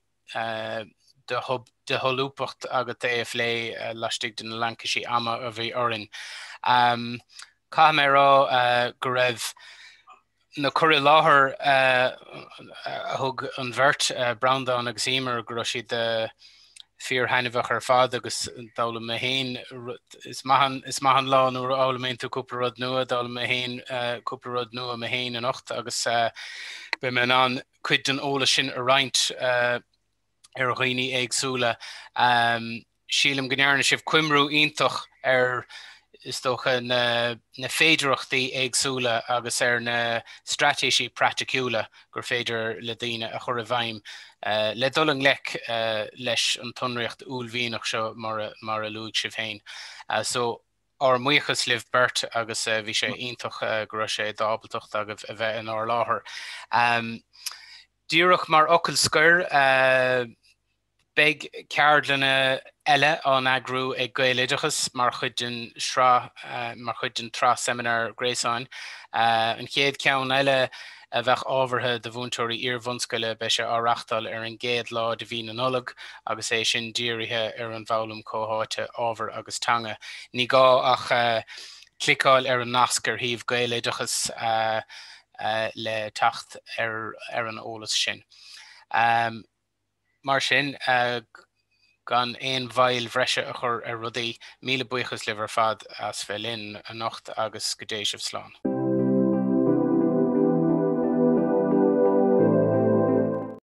de holúpacht agat é a phlé leistigh den Lancashire ama a bhí orin. Cá mé rá go raibh na cuireadh láthair a thug an bhirt Breandán agus Emer go raibh siad de fear hainmhach ar fad agus dála mé héin is maithan lá nuair ála mé tú cúpla rud nua dála mé héin cúpla rud nua mé héin an ocht agus be me an cuid den óla sin a roinnt ar dhaoine éagsúla sílim gnearna sibh cuimrú iontoch ar is dócha na féidireachtaí éagsúla agus ar na stratéisi praiticiúla gur féidir le daoine a chur a bhaim le dul an lec leis an tonreacht úlmhíonach seo mar a luigh sibh féin. So ar muochas libh bert agus bhí sé iontoch go raibh sé dábaltocht a bheith in ár láthair. Díreach mar Ollscoil beg ceardlanna eile an agrú ag Gaeilgeachas mar chuid den trá seminar gréasáin. An chéad ceann eile a bheith ábhartha de Múinteoirí iar-bhunscoile be sé áireachtal ar an géad lá de bhí an nullag agus é sin dírithe ar an bhoghlaim cóháite ábhar agus teanga. Ní gá ach clicáil ar an nascar híomh Gaeilgeachas le tacht ar an ólas sin. Mar sin gan éon bhail bhreise a chur ar rudaí míle buchas libh ar fad as bheith linn a nocht agus go dtéis sibh slán.